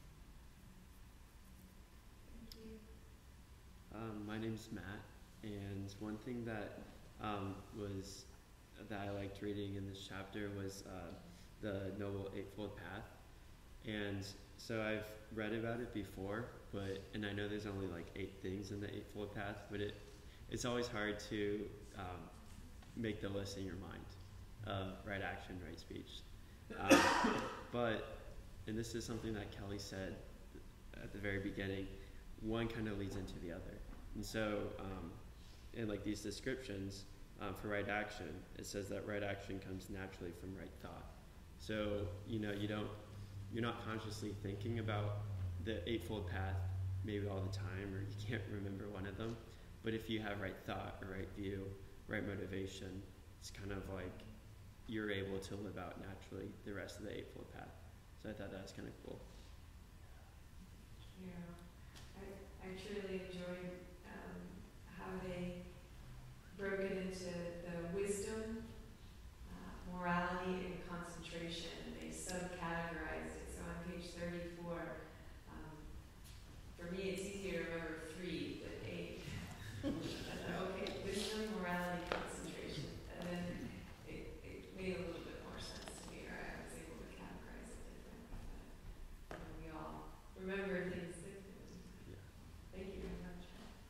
Thank you. Um, my name's Matt, and one thing that um, was that I liked reading in this chapter was uh, the Noble Eightfold Path. And so I've read about it before, but and I know there's only like eight things in the Eightfold Path, but it it's always hard to um, make the list in your mind of right action, right speech. Um, but, and this is something that Kelly said at the very beginning, one kind of leads into the other. And so, um, in like these descriptions um, for right action, it says that right action comes naturally from right thought. So, you know, you don't, you're not consciously thinking about the Eightfold Path maybe all the time, or you can't remember one of them. But if you have right thought, or right view, right motivation, it's kind of like you're able to live out naturally the rest of the Eightfold Path. So I thought that was kind of cool. Yeah, I, I truly enjoyed um, how they broke it into the wisdom, uh, morality, and concentration. And they subcategorized it. So on page thirty-four, um, for me it's easier to remember three than eight. Okay, wisdom, morality, concentration. And then it, it made a little bit more sense to me, or I was able to categorize it differently. But you know, we all remember things differently. Yeah. Thank you very much.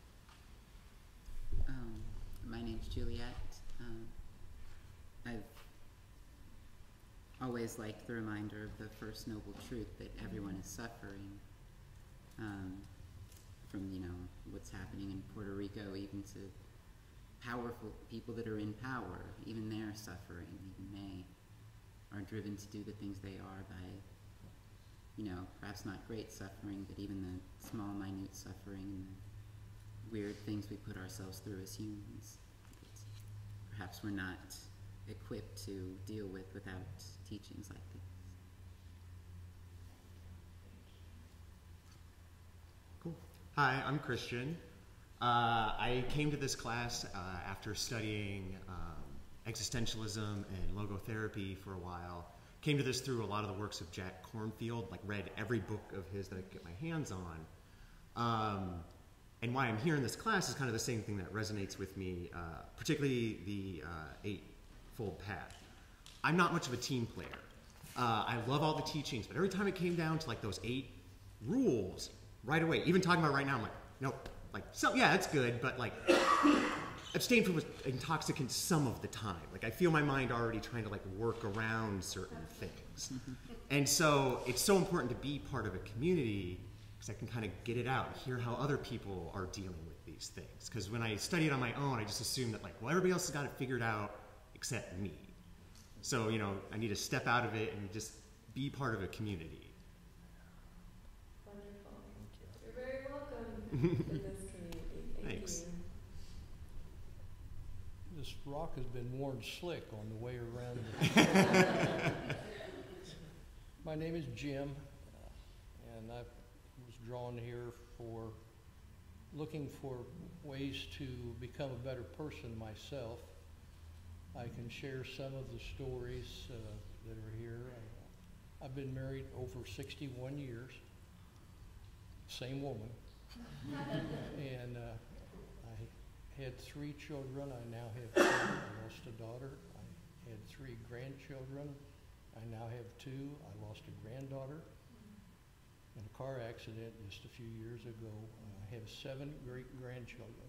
Um, my name's Juliet. Um, I've always liked the reminder of the first noble truth that everyone is suffering. Um, from, you know, what's happening in Puerto Rico, even to powerful people that are in power, even they're suffering, even they are driven to do the things they are by, you know, perhaps not great suffering, but even the small, minute suffering and the weird things we put ourselves through as humans that perhaps we're not equipped to deal with without teachings like this. Cool. Hi, I'm Christian. Uh, I came to this class uh, after studying um, existentialism and logotherapy for a while. Came to this through a lot of the works of Jack Kornfield, like read every book of his that I could get my hands on. Um, and why I'm here in this class is kind of the same thing that resonates with me, uh, particularly the uh, Eightfold Path. I'm not much of a team player. Uh, I love all the teachings, but every time it came down to like those eight rules, right away, even talking about it right now, I'm like, nope. Like, so, yeah, it's good, but like, abstain from intoxicants some of the time. Like, I feel my mind already trying to like work around certain things. And so it's so important to be part of a community because I can kind of get it out and hear how other people are dealing with these things. Because when I study it on my own, I just assume that like, well, everybody else has got it figured out except me. So, you know, I need to step out of it and just be part of a community. Wonderful. You're very welcome to this community. Thank Thanks. you. This rock has been worn slick on the way around. The My name is Jim, uh, and I was drawn here for looking for ways to become a better person myself. I can share some of the stories uh, that are here. I, I've been married over sixty-one years, same woman, and uh, I had three children. I now have two. I lost a daughter. I had three grandchildren. I now have two. I lost a granddaughter in a car accident just a few years ago. I have seven great grandchildren.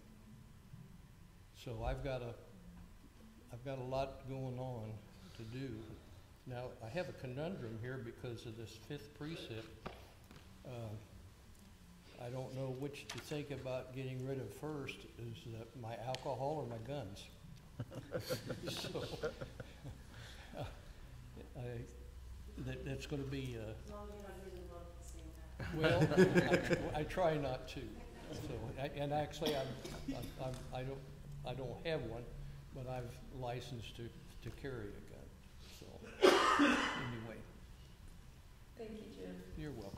So I've got a, I've got a lot going on to do. Now I have a conundrum here because of this fifth precept. Uh, I don't know which to think about getting rid of first. Is that my alcohol or my guns? so, uh, I, that, that's going to be. Uh, as long as you're not using both at the same time. well, I, I try not to. So, I, and actually, I'm, I'm, I'm, I don't, I don't have one, but I've licensed to to carry a gun. So, anyway. Thank you, Jim. You're welcome.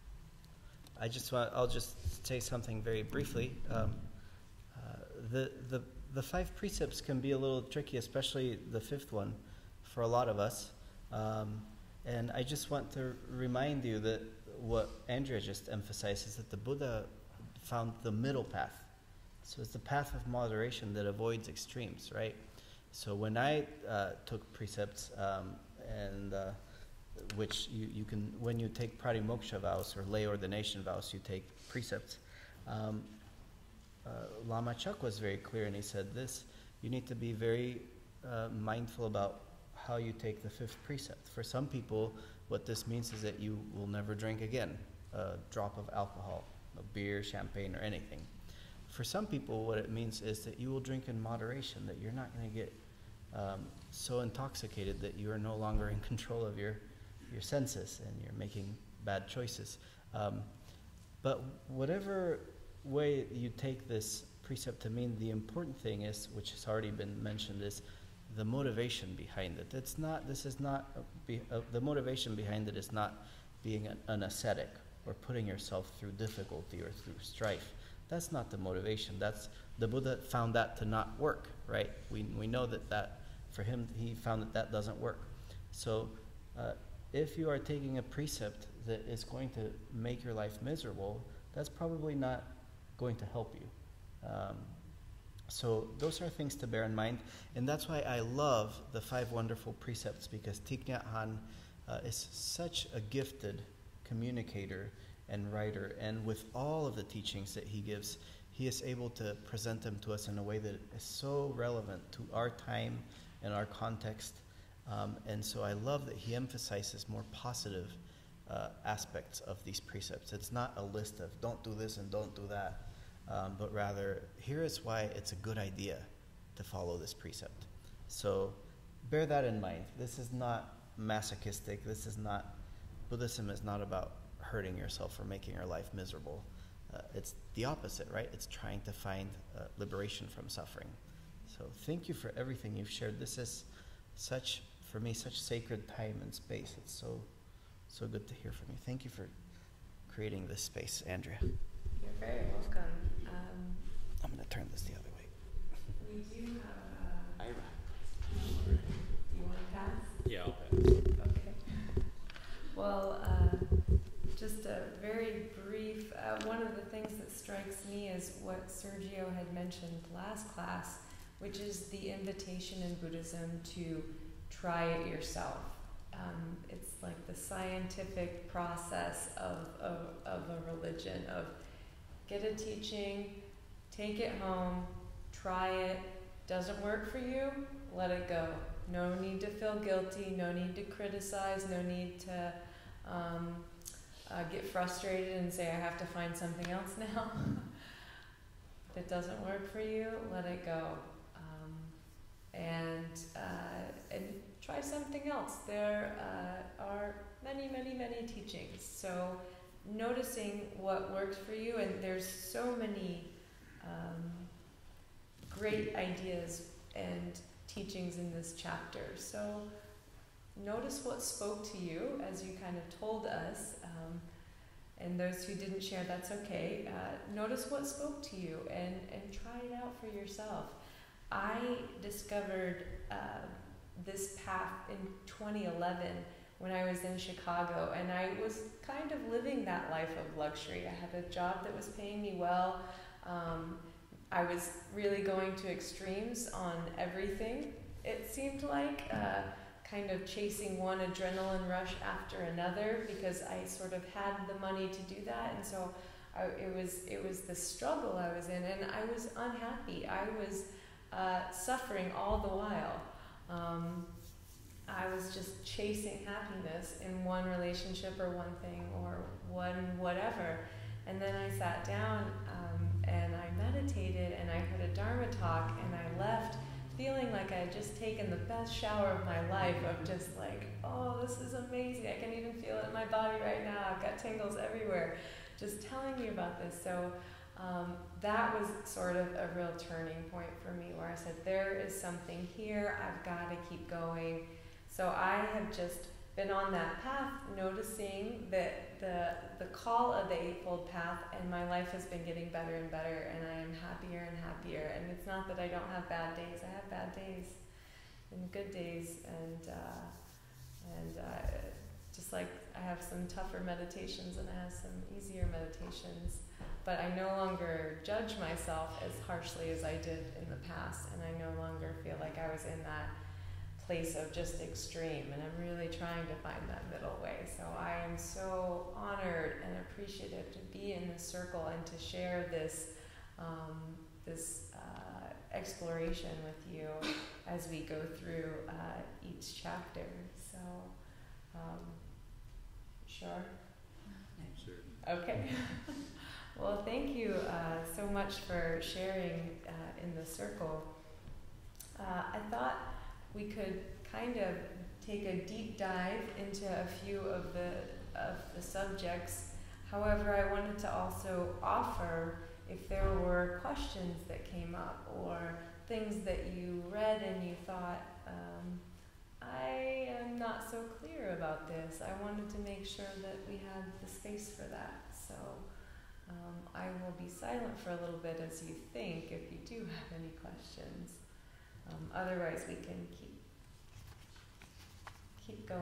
I just want, I'll just say something very briefly. Um, uh, the, the, the five precepts can be a little tricky, especially the fifth one for a lot of us. Um, and I just want to remind you that what Andrea just emphasized is that the Buddha found the middle path. So it's the path of moderation that avoids extremes, right? So when I uh, took precepts um, and uh, which you, you can, when you take pratimoksha vows or lay ordination vows, you take precepts. Um, uh, Lama Chuk was very clear, and he said this: you need to be very uh, mindful about how you take the fifth precept. For some people, what this means is that you will never drink again a drop of alcohol, a beer, champagne, or anything. For some people, what it means is that you will drink in moderation, that you're not going to get um, so intoxicated that you are no longer in control of your your senses and you're making bad choices. Um, but whatever way you take this precept to mean, the important thing is, which has already been mentioned, is the motivation behind it. It's not, this is not, a, be, uh, the motivation behind it is not being an, an ascetic or putting yourself through difficulty or through strife. That's not the motivation. That's, the Buddha found that to not work, right? We, we know that that, for him, he found that that doesn't work. So, uh, if you are taking a precept that is going to make your life miserable, that's probably not going to help you. Um, so those are things to bear in mind. And that's why I love the five wonderful precepts, because Thich Nhat Hanh uh, is such a gifted communicator and writer. And with all of the teachings that he gives, he is able to present them to us in a way that is so relevant to our time and our context. Um, and so I love that he emphasizes more positive uh, aspects of these precepts. It's not a list of don't do this and don't do that, um, but rather here is why it's a good idea to follow this precept. So bear that in mind. This is not masochistic. This is not, Buddhism is not about hurting yourself or making your life miserable. Uh, it's the opposite, right? It's trying to find uh, liberation from suffering. So thank you for everything you've shared. This is such, for me, such sacred time and space. It's so, so good to hear from you. Thank you for creating this space, Andrea. You're very welcome. Um, I'm going to turn this the other way. we do have, uh, I do you want to pass? Yeah, I'll pass. Okay. Well, uh, just a very brief, uh, one of the things that strikes me is what Sergio had mentioned last class, which is the invitation in Buddhism to try it yourself. Um, it's like the scientific process of, of, of a religion, of get a teaching, take it home, try it, doesn't work for you, let it go. No need to feel guilty, no need to criticize, no need to um, uh, get frustrated and say, I have to find something else now. If it doesn't work for you, let it go. Um, and, uh, and try something else. There uh, are many, many, many teachings. So noticing what works for you, and there's so many um, great ideas and teachings in this chapter. So notice what spoke to you as you kind of told us, um, and those who didn't share, that's okay. Uh, notice what spoke to you and, and try it out for yourself. I discovered uh, this path in twenty eleven when I was in Chicago, and I was kind of living that life of luxury. I had a job that was paying me well. Um, I was really going to extremes on everything, it seemed like, uh, kind of chasing one adrenaline rush after another because I sort of had the money to do that, and so I, it was it was the struggle I was in, and I was unhappy. I was uh, suffering all the while. Um, I was just chasing happiness in one relationship or one thing or one whatever. And then I sat down um, and I meditated and I heard a Dharma talk and I left feeling like I had just taken the best shower of my life of just like, oh, this is amazing. I can even feel it in my body right now. I've got tingles everywhere just telling me about this. So um, that was sort of a real turning point for me where I said, there is something here. I've got to keep going. So I have just been on that path, noticing that the the call of the Eightfold Path, and my life has been getting better and better, and I am happier and happier. And it's not that I don't have bad days; I have bad days, and good days, and uh, and uh, just like I have some tougher meditations and I have some easier meditations. But I no longer judge myself as harshly as I did in the past, and I no longer feel like I was in that place of just extreme, and I'm really trying to find that middle way. So I am so honored and appreciative to be in this circle and to share this um, this uh, exploration with you as we go through uh, each chapter. So, um, sure? Sure. Okay. Well, thank you uh, so much for sharing uh, in the circle. Uh, I thought we could kind of take a deep dive into a few of the of the subjects. However, I wanted to also offer if there were questions that came up or things that you read and you thought, um, I am not so clear about this. I wanted to make sure that we had the space for that. So um, I will be silent for a little bit as you think if you do have any questions. Um, otherwise, we can keep keep going.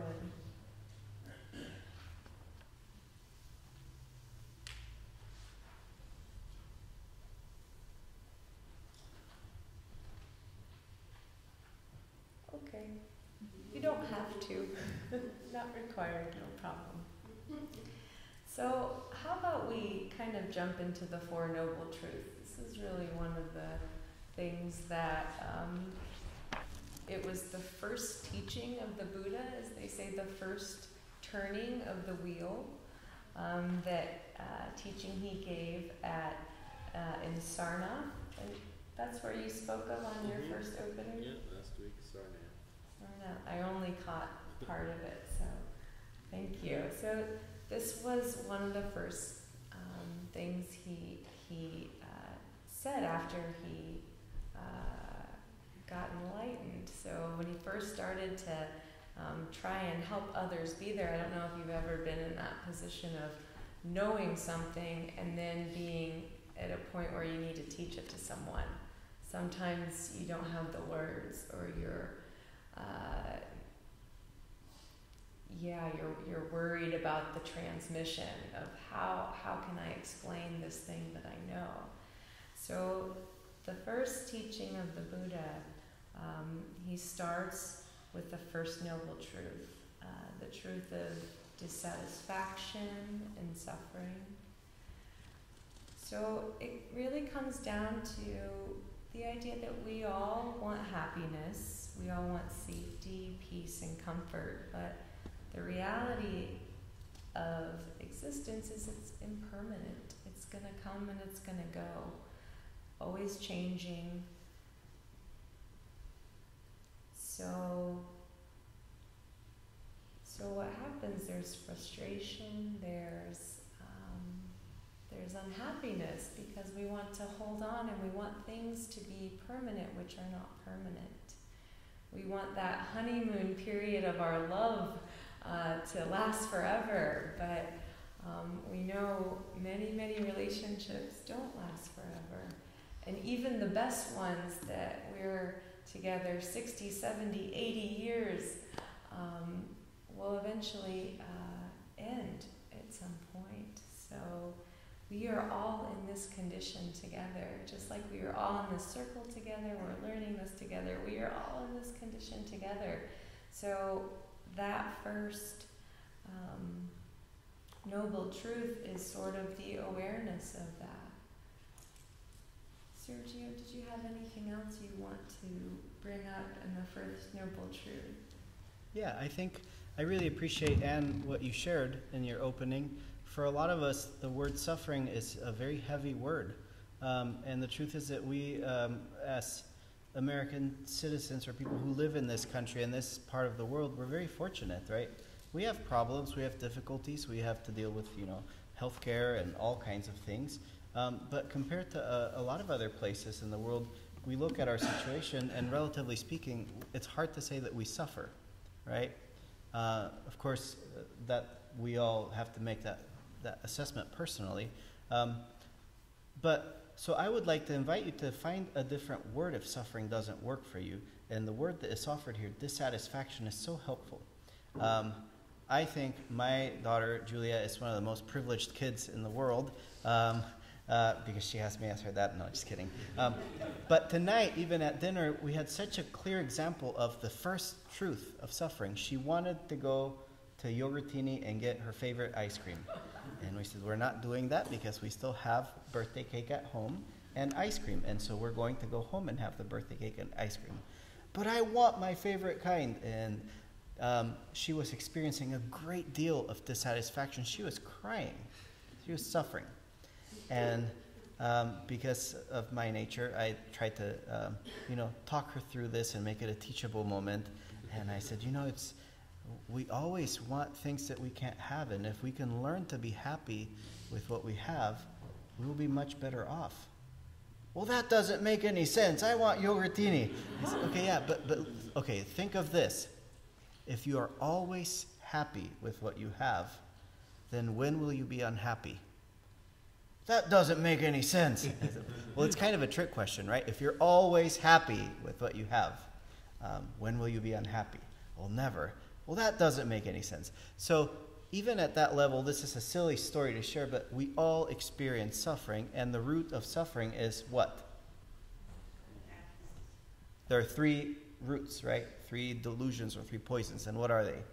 Okay, you don't have to. Not required, no problem. So, how about we kind of jump into the Four Noble Truths? This is really one of the things that um, it was the first teaching of the Buddha, as they say, the first turning of the wheel, um, that uh, teaching he gave at uh, in Sarnath. And that's where you spoke of on your Mm-hmm. first opening? Yeah, last week, Sarnath. Sarnath. I only caught part of it, so thank you. So this was one of the first um, things he, he uh, said after he uh, got enlightened. So when he first started to um, try and help others be there, I don't know if you've ever been in that position of knowing something and then being at a point where you need to teach it to someone. Sometimes you don't have the words, or you're, uh, yeah, you're you're worried about the transmission of how how can I explain this thing that I know. So the first teaching of the Buddha, um, he starts with the first noble truth, uh, the truth of dissatisfaction and suffering. So it really comes down to the idea that we all want happiness, we all want safety, peace, and comfort, but the reality of existence is it's impermanent. It's going to come and it's going to go, always changing. So, so what happens? There's frustration, there's um, there's unhappiness because we want to hold on and we want things to be permanent, which are not permanent. We want that honeymoon period of our love uh, to last forever, but Um, we know many, many relationships don't last forever. And even the best ones that we're together sixty, seventy, eighty years um, will eventually uh, end at some point. So we are all in this condition together, just like we are all in this circle together, we're learning this together, we are all in this condition together. So that first um, noble truth is sort of the awareness of that. Sergio, did you have anything else you want to bring up in the first noble truth? Yeah, I think I really appreciate, Anne, what you shared in your opening. For a lot of us, the word suffering is a very heavy word. Um, and the truth is that we, um, as American citizens or people who live in this country, in this part of the world, we're very fortunate, right? We have problems, we have difficulties, we have to deal with, you know, healthcare and all kinds of things. Um, but compared to a, a lot of other places in the world, we look at our situation, and relatively speaking, it's hard to say that we suffer, right? Uh, of course, uh, that we all have to make that, that assessment personally. Um, but so I would like to invite you to find a different word if suffering doesn't work for you. And the word that is offered here, dissatisfaction, is so helpful. Um, I think my daughter, Julia, is one of the most privileged kids in the world. Um, Uh, because she asked me to ask her that. No, just kidding. Um, but tonight, even at dinner, we had such a clear example of the first truth of suffering. She wanted to go to Yogurtini and get her favorite ice cream. And we said, we're not doing that because we still have birthday cake at home and ice cream. And so we're going to go home and have the birthday cake and ice cream. But I want my favorite kind. And um, she was experiencing a great deal of dissatisfaction. She was crying. She was suffering. And um, because of my nature, I tried to, um, you know, talk her through this and make it a teachable moment. And I said, you know, it's we always want things that we can't have, and if we can learn to be happy with what we have, we will be much better off. Well, that doesn't make any sense. I want yogurtini. I said, okay, yeah, but but okay. Think of this: if you are always happy with what you have, then when will you be unhappy? That doesn't make any sense. Well, it's kind of a trick question, right? If you're always happy with what you have, um, when will you be unhappy? Well, never. Well, that doesn't make any sense. So even at that level, this is a silly story to share, but we all experience suffering, and the root of suffering is what? There are three roots, right? Three delusions or three poisons, and what are they?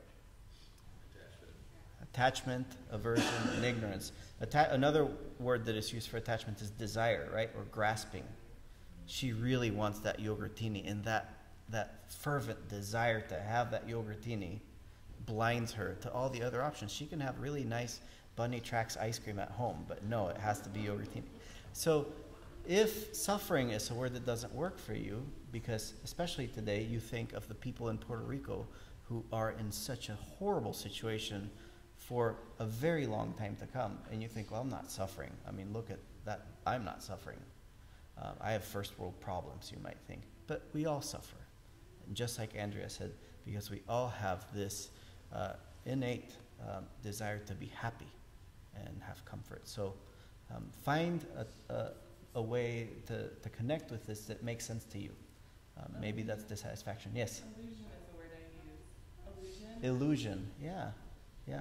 Attachment, aversion, and ignorance. Atta- another word that is used for attachment is desire, right? Or grasping. She really wants that yogurtini, and that, that fervent desire to have that yogurtini blinds her to all the other options. She can have really nice Bunny Tracks ice cream at home, but no, it has to be yogurtini. So if suffering is a word that doesn't work for you, because especially today you think of the people in Puerto Rico who are in such a horrible situation for a very long time to come, and you think, well, I'm not suffering. I mean, look at that. I'm not suffering. Uh, I have first world problems, you might think. But we all suffer. And just like Andrea said, because we all have this uh, innate um, desire to be happy and have comfort. So um, find a, a, a way to, to connect with this that makes sense to you. Um, maybe that's dissatisfaction. Yes? Illusion is the word I use. Illusion? Illusion, yeah, yeah.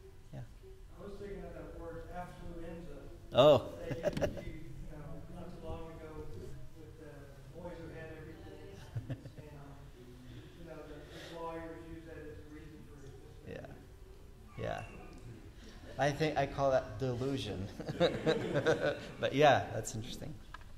I was thinking of that word affluenza. Oh. They used to, you know, not too long ago with the boys who had everything, and you know the, the lawyers use that as a reason for existence. Yeah, yeah. I think I call that delusion. But yeah, that's interesting.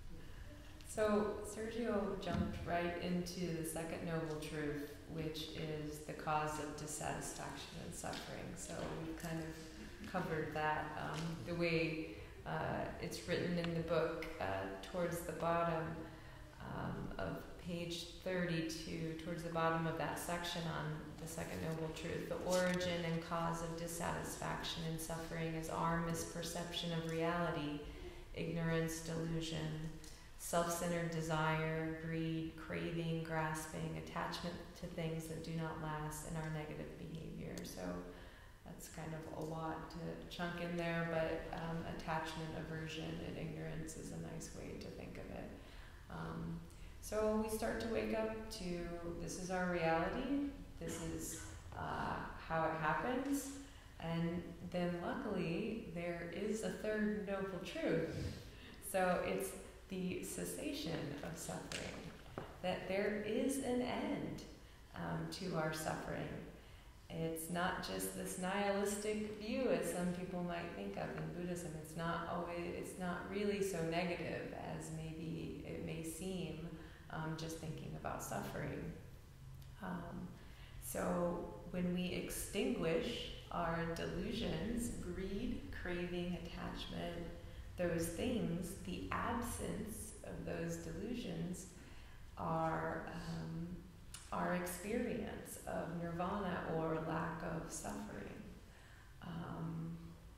So Sergio jumped right into the second noble truth, which is the cause of dissatisfaction and suffering. So we've kind of covered that. Um, the way uh, it's written in the book, uh, towards the bottom um, of page thirty-two, towards the bottom of that section on the second noble truth, the origin and cause of dissatisfaction and suffering is our misperception of reality, ignorance, delusion, self-centered desire, greed, craving, grasping, attachment to things that do not last, and our negative behavior. So That's kind of a lot to chunk in there, but um, attachment, aversion, and ignorance is a nice way to think of it. Um, so we start to wake up to this is our reality, this is uh, how it happens, and then luckily there is a third noble truth. So it's the cessation of suffering, that there is an end um, to our suffering. It's not just this nihilistic view as some people might think of in Buddhism. It's not always, it's not really so negative as maybe it may seem um, just thinking about suffering. Um, so when we extinguish our delusions, greed, craving, attachment, those things, the absence of those delusions are um, our experience of nirvana or lack of suffering. Um,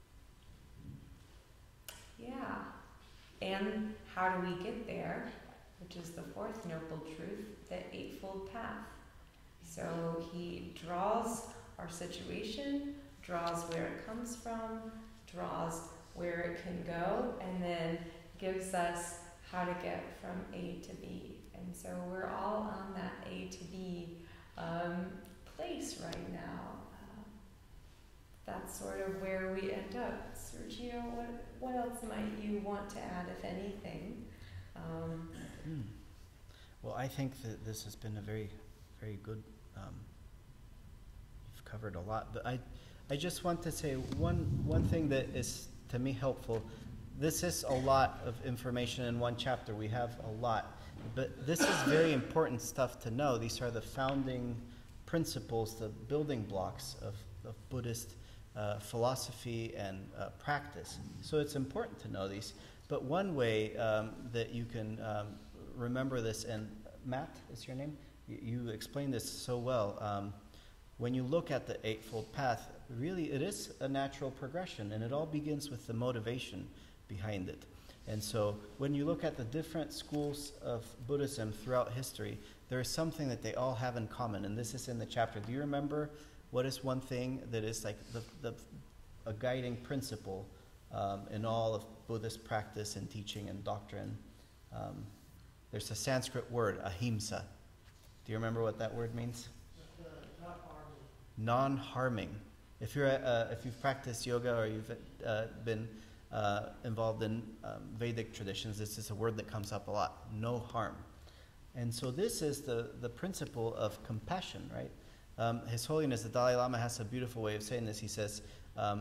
yeah. And how do we get there? Which is the fourth noble truth, the Eightfold Path. So he draws our situation, draws where it comes from, draws where it can go, and then gives us how to get from A to B. And so we're all on that A to B um, place right now. Uh, that's sort of where we end up. Sergio, what, what else might you want to add, if anything? Um, mm. Well, I think that this has been a very, very good, um, you've covered a lot, but I, I just want to say one, one thing that is, to me, helpful. This is a lot of information in one chapter. We have a lot. But this is very important stuff to know. These are the founding principles, the building blocks of, of Buddhist uh, philosophy and uh, practice. So it's important to know these. But one way um, that you can um, remember this, and Matt is your name? You, you explained this so well. Um, when you look at the Eightfold Path, really it is a natural progression, and it all begins with the motivation behind it. And so when you look at the different schools of Buddhism throughout history, there is something that they all have in common, and this is in the chapter. Do you remember what is one thing that is like the, the a guiding principle um, in all of Buddhist practice and teaching and doctrine? Um, there's a Sanskrit word, ahimsa. Do you remember what that word means? Not harming. Non-harming. If you're uh, if you've practiced yoga or you've uh, been uh, involved in um, Vedic traditions, this is a word that comes up a lot. No harm. And so this is the the principle of compassion, right? Um, His Holiness the Dalai Lama has a beautiful way of saying this. He says, um,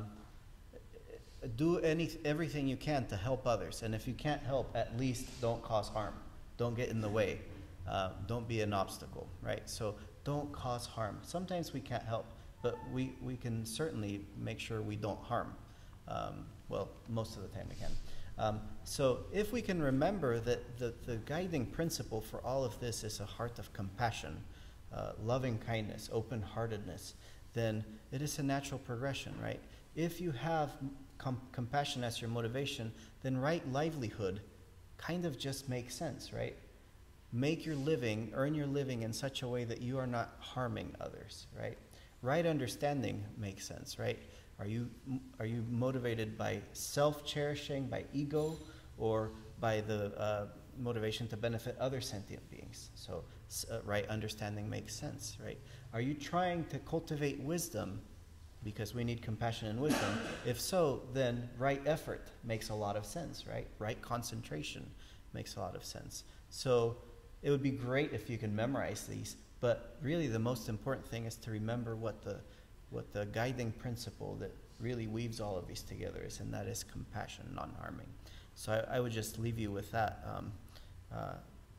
"Do any everything you can to help others, and if you can't help, at least don't cause harm. Don't get in the way. Uh, don't be an obstacle." Right? So don't cause harm. Sometimes we can't help, but we, we can certainly make sure we don't harm. Um, well, most of the time we can. Um, so if we can remember that the, the guiding principle for all of this is a heart of compassion, uh, loving kindness, open-heartedness, then it is a natural progression, right? If you have com- compassion as your motivation, then right livelihood kind of just makes sense, right? Make your living, earn your living in such a way that you are not harming others, right? Right understanding makes sense, right? Are you are you motivated by self-cherishing, by ego, or by the uh, motivation to benefit other sentient beings? So uh, right understanding makes sense, right? Are you trying to cultivate wisdom because we need compassion and wisdom? If so, then right effort makes a lot of sense, right? Right concentration makes a lot of sense. So it would be great if you can memorize these, but really the most important thing is to remember what the what the guiding principle that really weaves all of these together is, and that is compassion, non-harming. So I, I would just leave you with that, um, uh,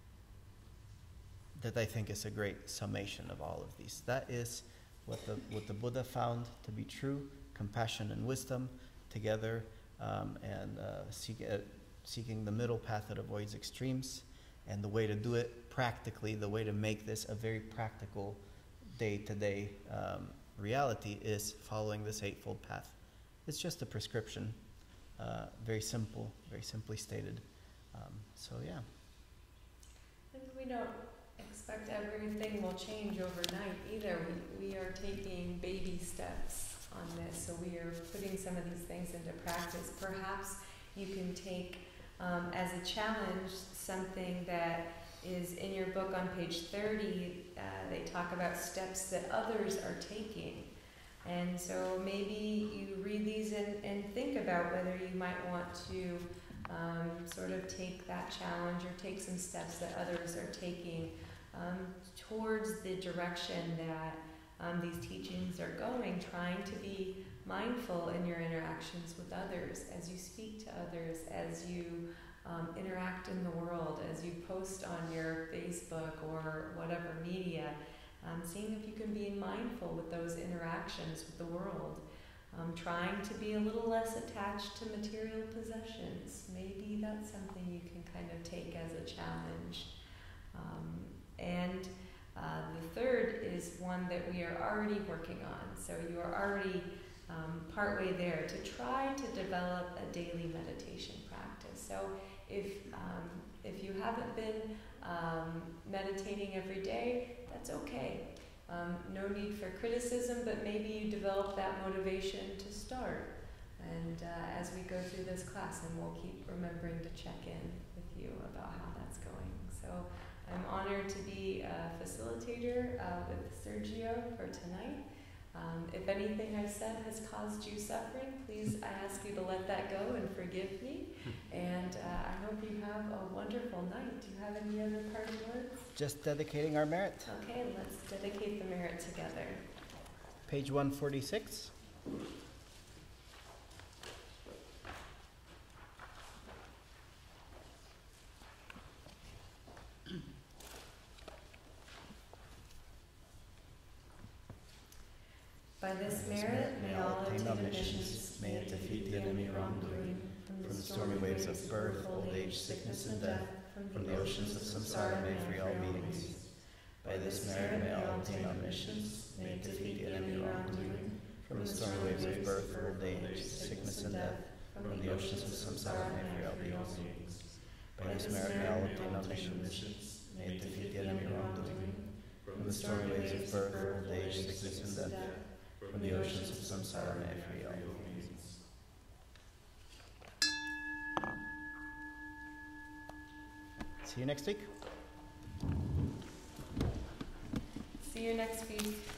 that I think is a great summation of all of these. That is what the what the Buddha found to be true: compassion and wisdom together, um, and uh, seek, uh, seeking the middle path that avoids extremes. And the way to do it practically, the way to make this a very practical day-to-day um, reality is following this Eightfold Path. It's just a prescription, uh, very simple, very simply stated. Um, so yeah. And we don't expect everything will change overnight either. We, we are taking baby steps on this. So we are putting some of these things into practice. Perhaps you can take um, as a challenge something that is in your book on page thirty. Uh, they talk about steps that others are taking. And so maybe you read these and, and think about whether you might want to um, sort of take that challenge or take some steps that others are taking um, towards the direction that um, these teachings are going, trying to be mindful in your interactions with others, as you speak to others, as you um, interact in the world, as you post on your Facebook or whatever media. Um, seeing if you can be mindful with those interactions with the world, um, trying to be a little less attached to material possessions. Maybe that's something you can kind of take as a challenge. Um, and uh, the third is one that we are already working on. So you are already um, partway there to try to develop a daily meditation practice. So if um, if you haven't been um, meditating every day, that's okay. Um, no need for criticism, but maybe you develop that motivation to start. And uh, as we go through this class, and we'll keep remembering to check in with you about how that's going. So I'm honored to be a facilitator uh, with Sergio for tonight. Um, if anything I've said has caused you suffering, please, I ask you to let that go and forgive me. And uh, I hope you have a wonderful night. Do you have any other parting words? Just dedicating our merit. Okay, let's dedicate the merit together. Page one forty-six. By this merit, may all obtain omniscience, may it defeat the enemy wrongdoing, from the stormy waves of birth, old age, sickness, and death, from the oceans of samsara may free all beings. By this merit, may all obtain omniscience, may it defeat the enemy wrongdoing, from the stormy waves of birth, old age, sickness, and death, from the oceans of samsara may free all beings. By this merit, may all obtain omniscience, may it defeat the enemy wrongdoing, from the stormy waves of birth, old age, sickness, and death, from the oceans of samsara may free all beings. See you next week. See you next week.